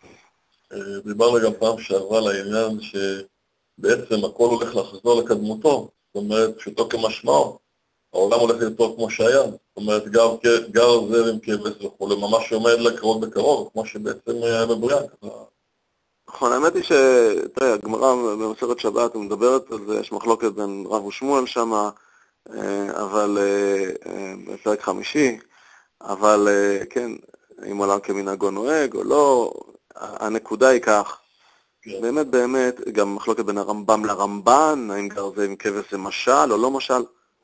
דיברנו גם פעם שעברה לעניין שבעצם הכל הולך לחזור לקדמותו, זאת אומרת, פשוטו כמשמעו. העולם הולך יותר כמו שהיה, זאת אומרת, גר, גר זר עם כבש וכו', ממש עומד לקרוב בקרוב, כמו שבעצם היה בבריאה. נכון, האמת היא שתראה, הגמרא במסכת שבת מדברת על זה, יש מחלוקת בין רב ושמואל שם, אבל בפרק חמישי, אבל כן, אם עולם כמנהגו נוהג או לא, הנקודה היא כך. באמת באמת, גם מחלוקת בין הרמב"ם לרמב"ן, האם גר זר עם כבש זה משל או לא משל.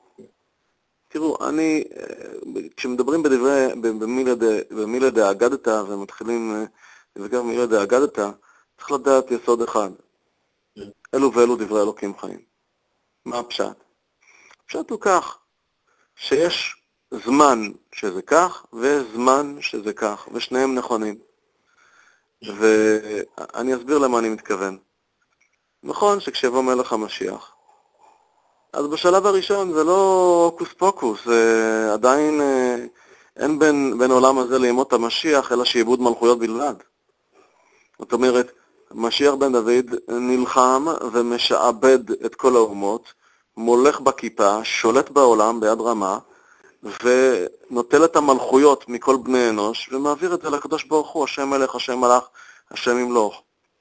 תראו, אני, כשמדברים בדברי, במילה דאגדתא, ומתחילים לבקר במילה דאגדתא, צריך לדעת יסוד אחד. אלו ואלו דברי אלוקים חיים. מה הפשט? הפשט הוא כך, שיש זמן שזה כך, וזמן שזה כך, ושניהם נכונים. ואני אסביר למה אני מתכוון. נכון שכשיבוא מלך המשיח, אז בשלב הראשון זה לא הוקוס פוקוס, זה עדיין אין בין, בין עולם הזה לימות המשיח, אלא שעיבוד מלכויות בלבד. זאת אומרת, משיח בן דוד נלחם ומשעבד את כל האומות, מולך בכיפה, שולט בעולם ביד רמה, ונוטל את המלכויות מכל בני אנוש, ומעביר את זה לקדוש ברוך הוא, השם מלך, השם מלך, השם ימלוך.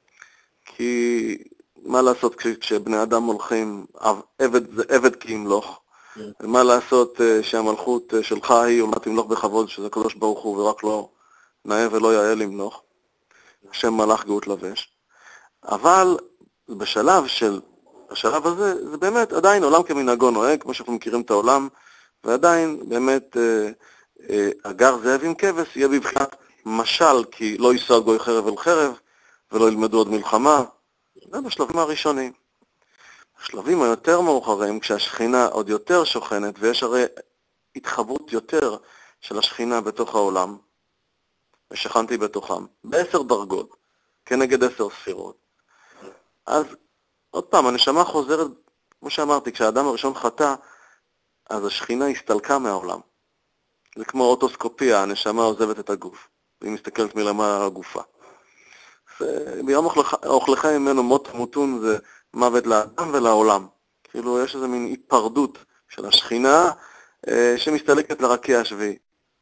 כי מה לעשות כשבני אדם הולכים, עבד זה עבד כי ימלוך, ומה לעשות שהמלכות שלך היא ולמה תמלוך בכבוד, שזה הקדוש ברוך הוא ורק לא נאה ולא יאה למלוך, השם מלך גאות לבש. אבל בשלב של, בשלב הזה, זה באמת עדיין עולם כמנהגו נוהג, כמו שאנחנו מכירים את העולם, ועדיין באמת אה, אה, אגר זאב עם כבש יהיה בבחינת משל, כי לא יישא גוי חרב אל חרב, ולא ילמדו עוד מלחמה. זה בשלבים הראשונים. בשלבים היותר מאוחרים, כשהשכינה עוד יותר שוכנת, ויש הרי התחברות יותר של השכינה בתוך העולם, ושכנתי בתוכם, בעשר דרגות, כנגד עשר ספירות. אז עוד פעם, הנשמה חוזרת, כמו שאמרתי, כשהאדם הראשון חטא, אז השכינה הסתלקה מהעולם. זה כמו אוטוסקופיה, הנשמה עוזבת את הגוף, והיא מסתכלת מלמעלה על הגופה. ביום אוכלך ממנו מות מותון זה מוות לאדם ולעולם. כאילו יש איזה מין היפרדות של השכינה אה, שמסתלקת לרקיע השביעי.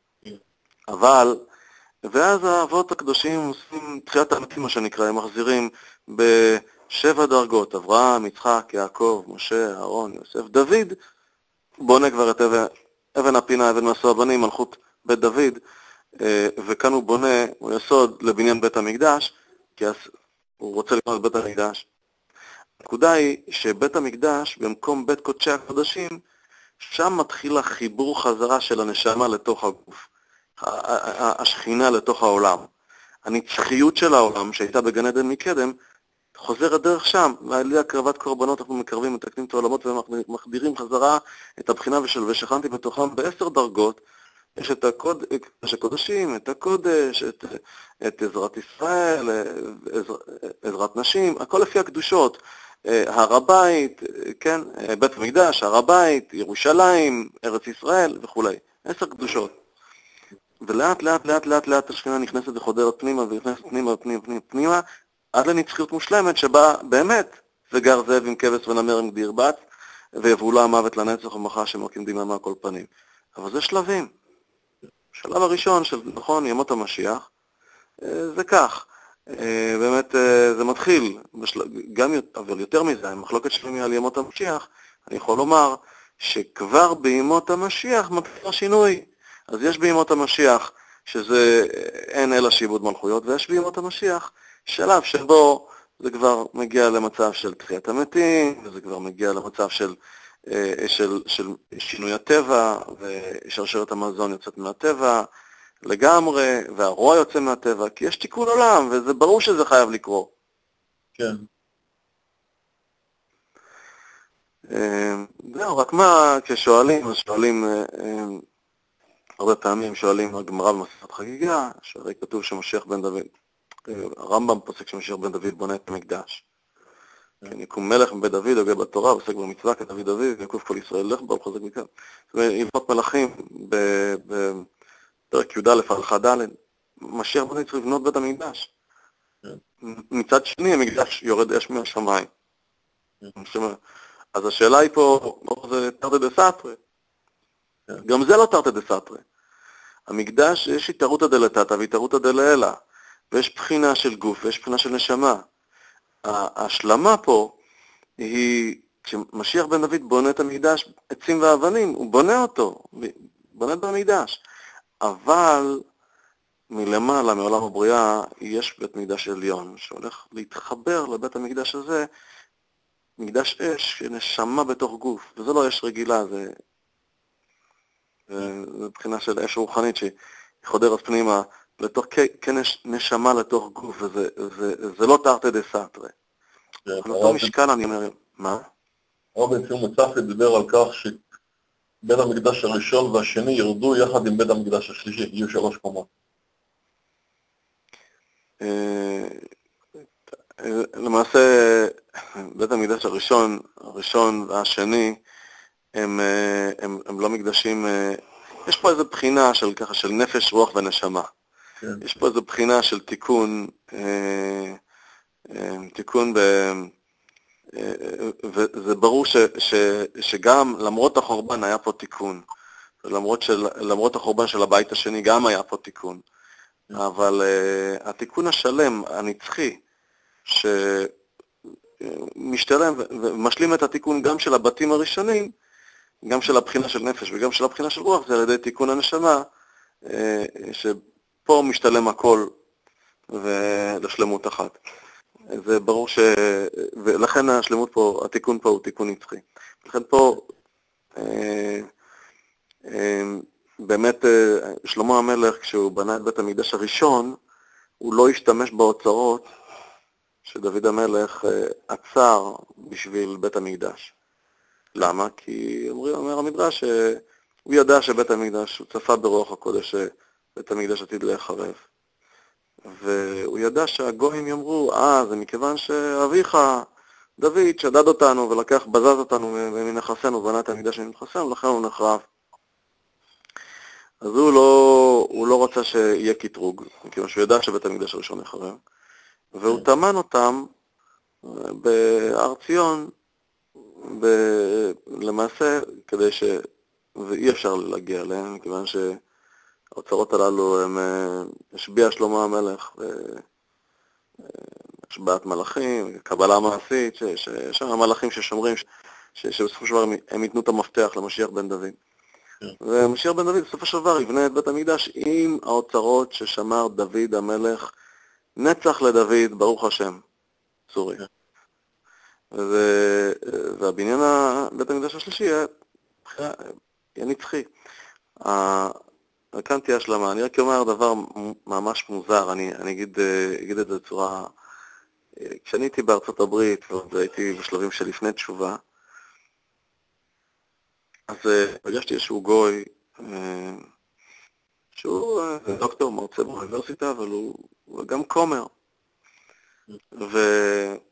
אבל, ואז האבות הקדושים עושים תחיית המתים, מה שנקרא, הם מחזירים בשבע דרגות, אברהם, יצחק, יעקב, משה, אהרון, יוסף, דוד, בונה כבר את אבן, אבן הפינה, אבן מסוע בנים, מלכות בית דוד, אה, וכאן הוא בונה, הוא יסוד לבניין בית המקדש, כי הוא רוצה לבנות את בית המקדש. הנקודה היא שבית המקדש, במקום בית קודשי הקודשים, שם מתחיל החיבור חזרה של הנשמה לתוך הגוף, השכינה לתוך העולם. הנצחיות של העולם, שהייתה בגן עדן מקדם, חוזרת דרך שם, ועל ידי הקרבת קורבנות אנחנו מקרבים, מתקנים את העולמות ומחדירים חזרה את הבחינה ושל ושכנתי בתוכם בעשר דרגות. יש את הקודש הקודשים, את הקודש, את, את עזרת ישראל, עזר, עזרת נשים, הכל לפי הקדושות, הר הבית, כן, בית המקדש, הר הבית, ירושלים, ארץ ישראל וכו'. עשר קדושות. ולאט לאט לאט לאט לאט השכינה נכנסת וחודרת פנימה ונכנסת פנימה פנימה פנימה פנימה עד לנצחיות מושלמת שבה באמת זה גר זאב עם כבש ונמר עם גדי ירבץ ויבולע המוות לנצח ומחה שמוקים דממה כל פנים. אבל זה שלבים. השלב הראשון של נכון ימות המשיח זה כך. באמת זה מתחיל, גם, אבל יותר מזה, המחלוקת שלי על ימות המשיח, אני יכול לומר שכבר בימות המשיח מתחיל השינוי. אז יש בימות המשיח שזה אין אלא שיבוד מלכויות, ויש בימות המשיח שלב שבו זה כבר מגיע למצב של תחיית המתים, וזה כבר מגיע למצב של, של, של שינוי הטבע, ושרשרת המזון יוצאת מהטבע לגמרי, והרוע יוצא מהטבע, כי יש תיקון עולם, וזה ברור שזה חייב לקרות. כן. זהו, רק מה, כששואלים, אז שואלים, הרבה פעמים שואלים הגמרא במסכת חגיגה, שהרי כתוב שמשיח בן דוד, הרמב"ם פוסק שמשיח בן דוד בונה את המקדש. כן, יקום מלך מבית דוד, הוגה בתורה, עוסק במצווה כדוד דוד, יקוף כל ישראל לך בה ולחזק מכאן. זאת אומרת, הלכות מלכים בפרק י"א הלכה ד', משיח בן צריך לבנות בית המקדש. מצד שני, המקדש יורד אש מהשמיים. אז השאלה היא פה, זה תרתי דסתרי. גם זה לא תרתי דסתרי. המקדש יש התערותא דלתתא והתערותא דלעילא, ויש בחינה של גוף ויש בחינה של נשמה. ההשלמה פה היא, כשמשיח בן דוד בונה את המקדש, עצים ואבנים, הוא בונה אותו, בונה את המקדש. אבל מלמעלה, מעולם הבריאה, יש בית מקדש עליון, שהולך להתחבר לבית המקדש הזה, מקדש אש, נשמה בתוך גוף, וזה לא אש רגילה, זה, זה, זה בחינה של אש רוחנית שהיא חודרת פנימה, לתוך, כן יש נשמה לתוך גוף, וזה זה, זה לא תרתי דסתרי. על אותו משקל אני אומר, מה? הרב ציון מצפי דיבר על כך שבית המקדש הראשון והשני ירדו יחד עם בית המקדש השלישי, יהיו שלוש קומות. למעשה, בית המקדש הראשון, הראשון והשני, הם, הם, הם לא מקדשים, יש פה איזו בחינה של ככה, של נפש, רוח ונשמה. כן. יש פה איזו בחינה של תיקון, תיקון ב... וזה ברור ש, ש, שגם למרות החורבן היה פה תיקון, למרות, של, למרות החורבן של הבית השני גם היה פה תיקון, כן. אבל uh, התיקון השלם, הנצחי, שמשתלם ומשלים את התיקון גם של הבתים הראשונים, גם של הבחינה של נפש וגם של הבחינה של רוח, זה על ידי תיקון הנשמה, uh, שפה משתלם הכל ולשלמות אחת. זה ברור ש... ולכן השלמות פה, התיקון פה הוא תיקון נצחי. לכן פה, אה, אה, באמת, אה, שלמה המלך, כשהוא בנה את בית המקדש הראשון, הוא לא השתמש באוצרות שדוד המלך אה, עצר בשביל בית המקדש. למה? כי אומר, אומר המדרש שהוא ידע שבית המקדש, הוא צפה ברוח הקודש שבית המקדש עתיד להיחרב. והוא ידע שהגויים יאמרו, אה, זה מכיוון שאביך, דוד, שדד אותנו ולקח, בזז אותנו מנכסנו, ובנה את המקדש מנכסנו, לכן הוא נחרב. אז הוא לא, הוא לא רצה שיהיה קטרוג, מכיוון שהוא ידע שבית המקדש הראשון נחרב, והוא תמן אותם בהר ציון, ב... למעשה, כדי ש... ואי אפשר להגיע אליהם, מכיוון ש... האוצרות הללו הם השביע שלמה המלך, השבעת מלאכים, קבלה מעשית, שיש המלאכים ששומרים, שבסופו של דבר הם ייתנו את המפתח למשיח בן דוד. ומשיח בן דוד בסופו של דבר יבנה את בית המקדש עם האוצרות ששמר דוד המלך, נצח לדוד, ברוך השם, צורי. וזה, והבניין בית המקדש השלישי יהיה, יהיה נצחי. כאן תהיה השלמה. אני רק אומר דבר ממש מוזר, אני, אני אגיד, אגיד את זה בצורה... כשאני הייתי בארצות הברית, ועוד הייתי בשלבים של לפני תשובה, אז פגשתי איזשהו גוי, שהוא דוקטור, מרצה באוניברסיטה, אבל הוא, הוא גם כומר. והוא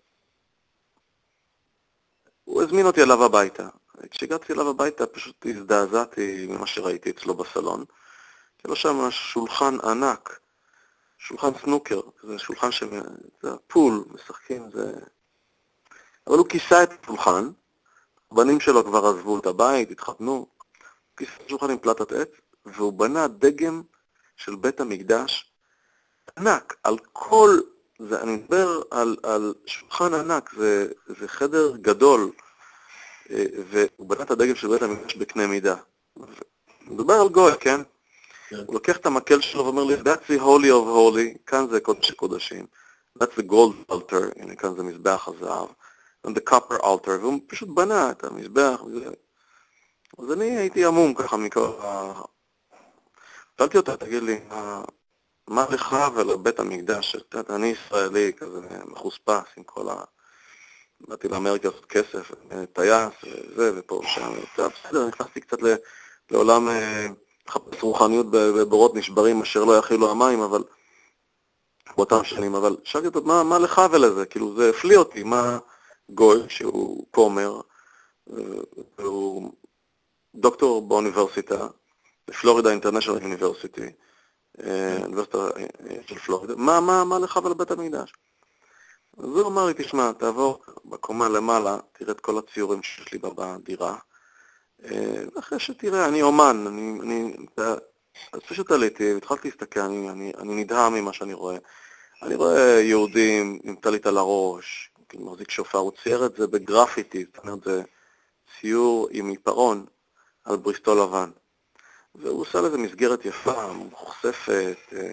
הזמין אותי אליו הביתה. כשהגעתי אליו הביתה פשוט הזדעזעתי ממה שראיתי אצלו בסלון. כי לו שם שולחן ענק, שולחן סנוקר, זה שולחן ש... זה הפול, משחקים, זה... אבל הוא כיסה את השולחן, הבנים שלו כבר עזבו את הבית, התחתנו, הוא כיסה את השולחן עם פלטת עץ, והוא בנה דגם של בית המקדש ענק, על כל... זה, אני מדבר על, על שולחן ענק, זה, זה חדר גדול, והוא בנה את הדגם של בית המקדש בקנה מידה. מדבר על גוי, כן? הוא לוקח את המקל שלו ואומר לי, that's the holy of holy, כאן זה קודש הקודשים, that's the gold altar, הנה כאן זה מזבח הזהב, and the copper altar, והוא פשוט בנה את המזבח וזה. אז אני הייתי עמום ככה מכל ה... שאלתי אותה, תגיד לי, מה לך ולבית המקדש? אני ישראלי, כזה מחוספס עם כל ה... באתי לאמריקה לעשות כסף, טייס וזה, ופה ושם, בסדר, נכנסתי קצת לעולם... לחפש רוחניות בבורות נשברים אשר לא יכילו המים, אבל באותם שנים, אבל שאלתי אותו, מה, מה לך ולזה? כאילו, זה הפליא אותי, מה גוי, שהוא כומר, והוא דוקטור באוניברסיטה, פלורידה אינטרנשיונל אוניברסיטי, אוניברסיטה של פלורידה, מה, מה, מה לך ולבית המקדש? אז הוא אמר לי, תשמע, תעבור בקומה למעלה, תראה את כל הציורים שיש לי בדירה, אחרי שתראה, אני אומן, אני, אני, אז פשוט עליתי והתחלתי להסתכל, אני, אני, אני נדהם ממה שאני רואה. אני רואה יהודים עם טלית על הראש, מחזיק שופר, הוא צייר את זה בגרפיטי, זאת אומרת, זה ציור עם עיפרון על בריסטול לבן. והוא עושה לזה מסגרת יפה, מחושפת,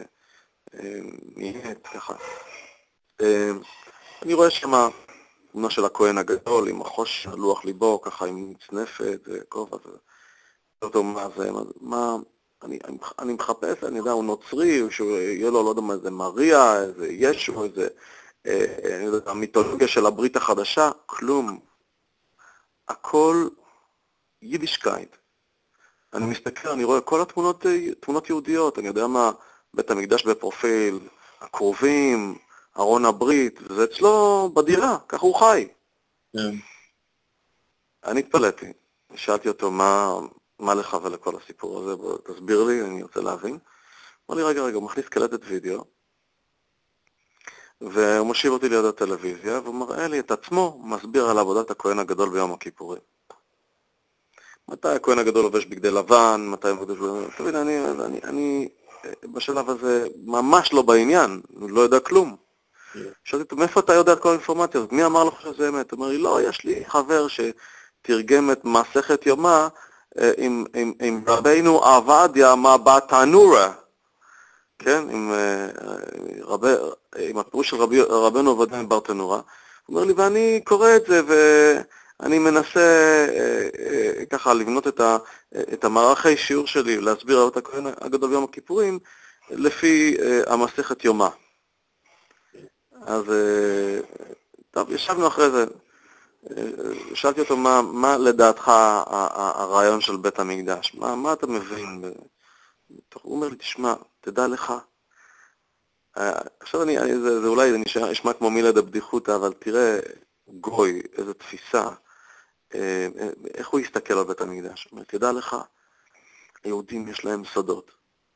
מיית, ככה. אני רואה שמה, תמונה של הכהן הגדול, עם החוש לוח ליבו, ככה עם מצנפת וכובע, ואותו מה זה, מה, אני, אני, אני מחפש, אני יודע, הוא נוצרי, שיהיה לו, לא יודע מה, איזה מריה, איזה ישו, איזה, אה, אני יודע, המיתולוגיה של הברית החדשה, כלום. הכל יידישקייט. אני מסתכל, אני רואה כל התמונות, תמונות יהודיות, אני יודע מה, בית המקדש בפרופיל, הקרובים, ארון הברית, וזה אצלו בדירה, ככה הוא חי. Yeah. אני התפלאתי, שאלתי אותו מה, מה לך ולכל הסיפור הזה, בוא תסביר לי, אני רוצה להבין. אמר לי, רגע, רגע, הוא מכניס קלטת וידאו, והוא מושיב אותי ליד הטלוויזיה, והוא מראה לי את עצמו, מסביר על עבודת הכהן הגדול ביום הכיפורים. מתי הכהן הגדול לובש בגדי לבן, מתי הוא מקדש... תבין, אני, אני, אני בשלב הזה ממש לא בעניין, אני לא יודע כלום. שאלתי אותו, מאיפה אתה יודע את כל האינפורמציה הזאת? מי אמר לך שזה אמת? הוא אומר לי, לא, יש לי חבר שתרגם את מסכת יומא עם, עם, עם רבינו עבדיה מהבתנורה, כן? עם, רבי, עם הפירוש של רבי, רבינו עבדיה מהבתנורה. הוא אומר לי, ואני קורא את זה ואני מנסה ככה לבנות את, ה, את המערכי שיעור שלי, להסביר את הכהן הגדול ביום הכיפורים, לפי המסכת יומא. אז טוב, ישבנו אחרי זה, שאלתי אותו מה, מה לדעתך הרעיון של בית המקדש, מה, מה אתה מבין? הוא אומר לי, תשמע, תדע לך, עכשיו אני, זה, זה אולי נשמע כמו מילה דבדיחותא, אבל תראה גוי, איזו תפיסה, איך הוא יסתכל על בית המקדש, הוא אומר, תדע לך, היהודים יש להם סודות,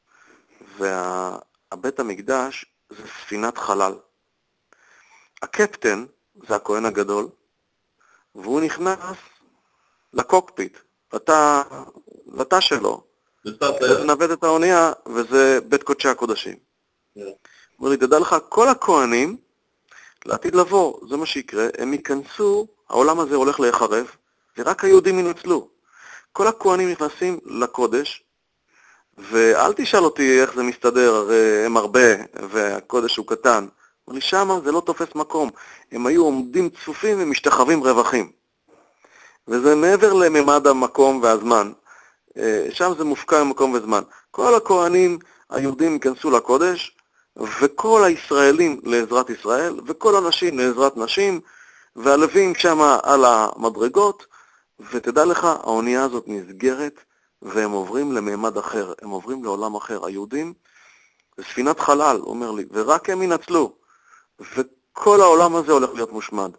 והבית המקדש זה ספינת חלל. הקפטן זה הכהן הגדול, והוא נכנס לקוקפיט, לתא, לתא שלו, לנווט את האונייה, וזה בית קודשי הקודשים. הוא אומר לי, תדע לך, כל הכהנים, לעתיד לבוא, זה מה שיקרה, הם ייכנסו, העולם הזה הולך להיחרב, ורק היהודים ינוצלו. כל הכהנים נכנסים לקודש, ואל תשאל אותי איך זה מסתדר, הרי הם הרבה, והקודש הוא קטן. אמר לי, שמה זה לא תופס מקום. הם היו עומדים צפופים ומשתחווים רווחים. וזה מעבר לממד המקום והזמן. שם זה מופקע ממקום וזמן. כל הכהנים היהודים ייכנסו לקודש, וכל הישראלים לעזרת ישראל, וכל הנשים לעזרת נשים, והלווים שם על המדרגות, ותדע לך, האונייה הזאת נסגרת, והם עוברים לממד אחר, הם עוברים לעולם אחר. היהודים, זה ספינת חלל, הוא אומר לי, ורק הם ינצלו, וכל העולם הזה הולך להיות מושמד.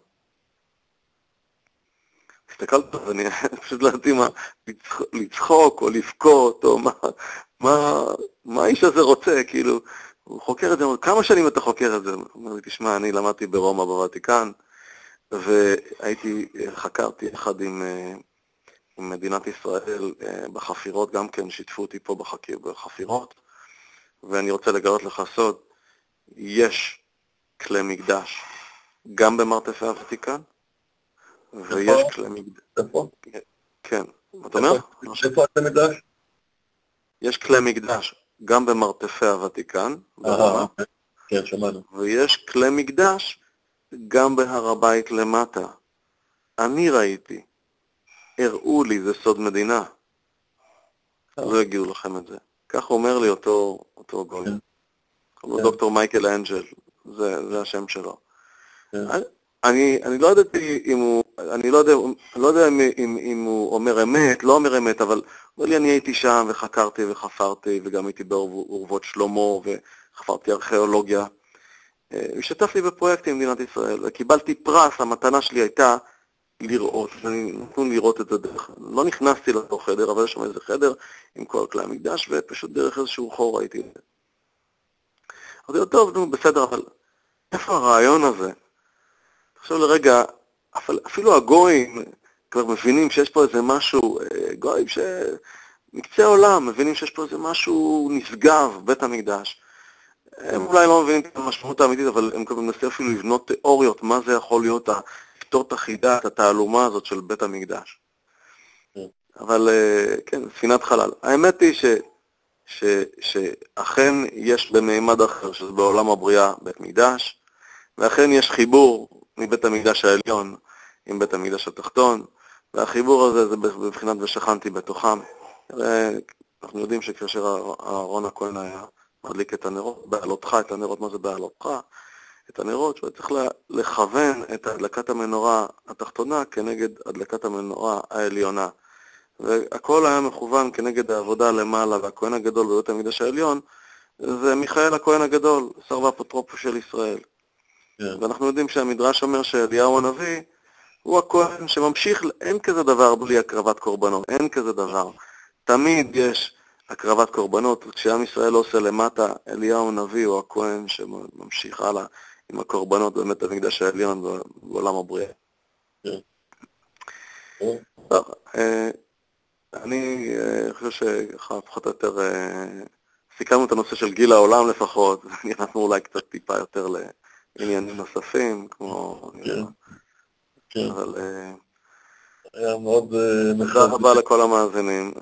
הסתכלת, ואני פשוט לא יודעתי מה, לצחוק או לבכות, או מה, מה, מה האיש הזה רוצה, כאילו, הוא חוקר את זה, כמה שנים אתה חוקר את זה? הוא אומר לי, תשמע, אני למדתי ברומא בוותיקן, והייתי, חקרתי יחד עם, עם מדינת ישראל בחפירות, גם כן שיתפו אותי פה בחקיר, בחפירות, ואני רוצה לגלות לך סוד, יש כלי מקדש, גם במרתפי הוותיקן, ויש כלי מקדש. איפה? כן. אתה אומר? איפה הכלי מקדש? יש כלי מקדש גם במרתפי הוותיקן, כן, שמענו. ויש כלי מקדש גם בהר הבית למטה. אני ראיתי, הראו לי, זה סוד מדינה. לא הגיעו לכם את זה. כך אומר לי אותו, אותו גוי. הוא דוקטור מייקל אנג'ל, זה, זה השם שלו. אני, אני לא ידעתי אם הוא, אני לא יודע, לא יודע אם, אם, אם הוא אומר אמת, לא אומר אמת, אבל אומר לי, אני הייתי שם וחקרתי וחפרתי, וגם הייתי באורוות שלמה וחפרתי ארכיאולוגיה. השתתף לי בפרויקטים במדינת ישראל, וקיבלתי פרס, המתנה שלי הייתה לראות, ואני נתנו לראות את זה דרך, לא נכנסתי לתוך חדר, אבל יש שם איזה חדר עם כל כלי המקדש, ופשוט דרך איזשהו חור ראיתי את זה. אמרתי לו, טוב, נו, בסדר, אבל איפה הרעיון הזה? עכשיו לרגע, אפילו הגויים כבר מבינים שיש פה איזה משהו, גויים שמקצה העולם מבינים שיש פה איזה משהו נשגב, בית המקדש. הם אולי לא מבינים את המשמעות האמיתית, אבל הם כבר מנסים אפילו לבנות תיאוריות, מה זה יכול להיות, לפתור את החידה, את התעלומה הזאת של בית המקדש. אבל כן, ספינת חלל. האמת היא ש, ש, שאכן יש במעמד אחר, שזה בעולם הבריאה, בית מקדש, ואכן יש חיבור מבית המקדש העליון עם בית המקדש התחתון, והחיבור הזה זה בבחינת ושכנתי בתוכם. אנחנו יודעים שכאשר אהרון הכהן היה מדליק את הנרות, בעלותך את הנרות, מה זה בעלותך? את הנרות, שהוא צריך לכוון את הדלקת המנורה התחתונה כנגד הדלקת המנורה העליונה. והכל היה מכוון כנגד העבודה למעלה, והכהן הגדול בבית המקדש העליון, זה מיכאל הכהן הגדול, שר ואפוטרופוס של ישראל. ואנחנו יודעים שהמדרש אומר שאליהו הנביא הוא הכהן שממשיך, אין כזה דבר בלי הקרבת קורבנות, אין כזה דבר. תמיד יש הקרבת קורבנות, כשעם ישראל עושה למטה, אליהו הנביא הוא הכהן שממשיך הלאה עם הקורבנות באמת המקדש העליון בעולם הבריאה. אני חושב שככה פחות או יותר סיכמנו את הנושא של גיל העולם לפחות, נכנסנו אולי קצת טיפה יותר ל... עניינים נוספים, כמו... כן, כן. אבל... היה מאוד... תודה רבה לכל המאזינים,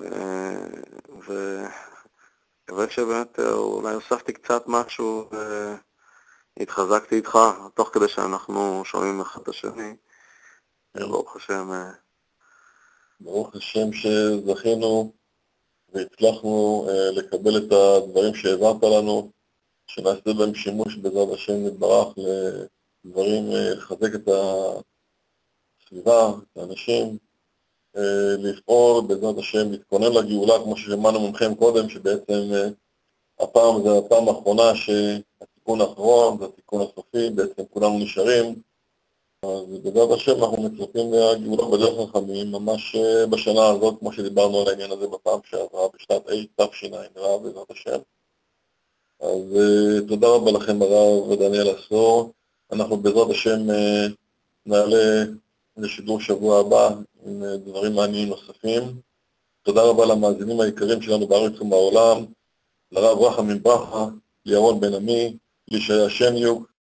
וכבר שבאמת אולי הוספתי קצת משהו, והתחזקתי איתך, תוך כדי שאנחנו שומעים אחד את השני. ברוך השם. ברוך השם שזכינו והצלחנו לקבל את הדברים שהעברת לנו, שנעשה בהם שימוש בעזרת השם נתברך לדברים, לחזק את הסביבה, את האנשים, לפעול בעזרת השם, להתכונן לגאולה, כמו ששמענו ממכם קודם, שבעצם הפעם זה הפעם האחרונה שהתיקון האחרון, זה התיקון הסופי, בעצם כולנו נשארים, אז בעזרת השם אנחנו מצפים לגאולה בדרך חכמים, ממש בשנה הזאת, כמו שדיברנו על העניין הזה בפעם שעברה, בשנת תשע"ו, בעזרת השם. אז uh, תודה רבה לכם הרב ודניאל אסור. אנחנו בעזרת השם uh, נעלה לשידור שבוע הבא עם uh, דברים מעניינים נוספים. תודה רבה למאזינים היקרים שלנו בארץ ובעולם, לרב רחמים ברכה, לירון בן עמי, לישעיה שמיוק,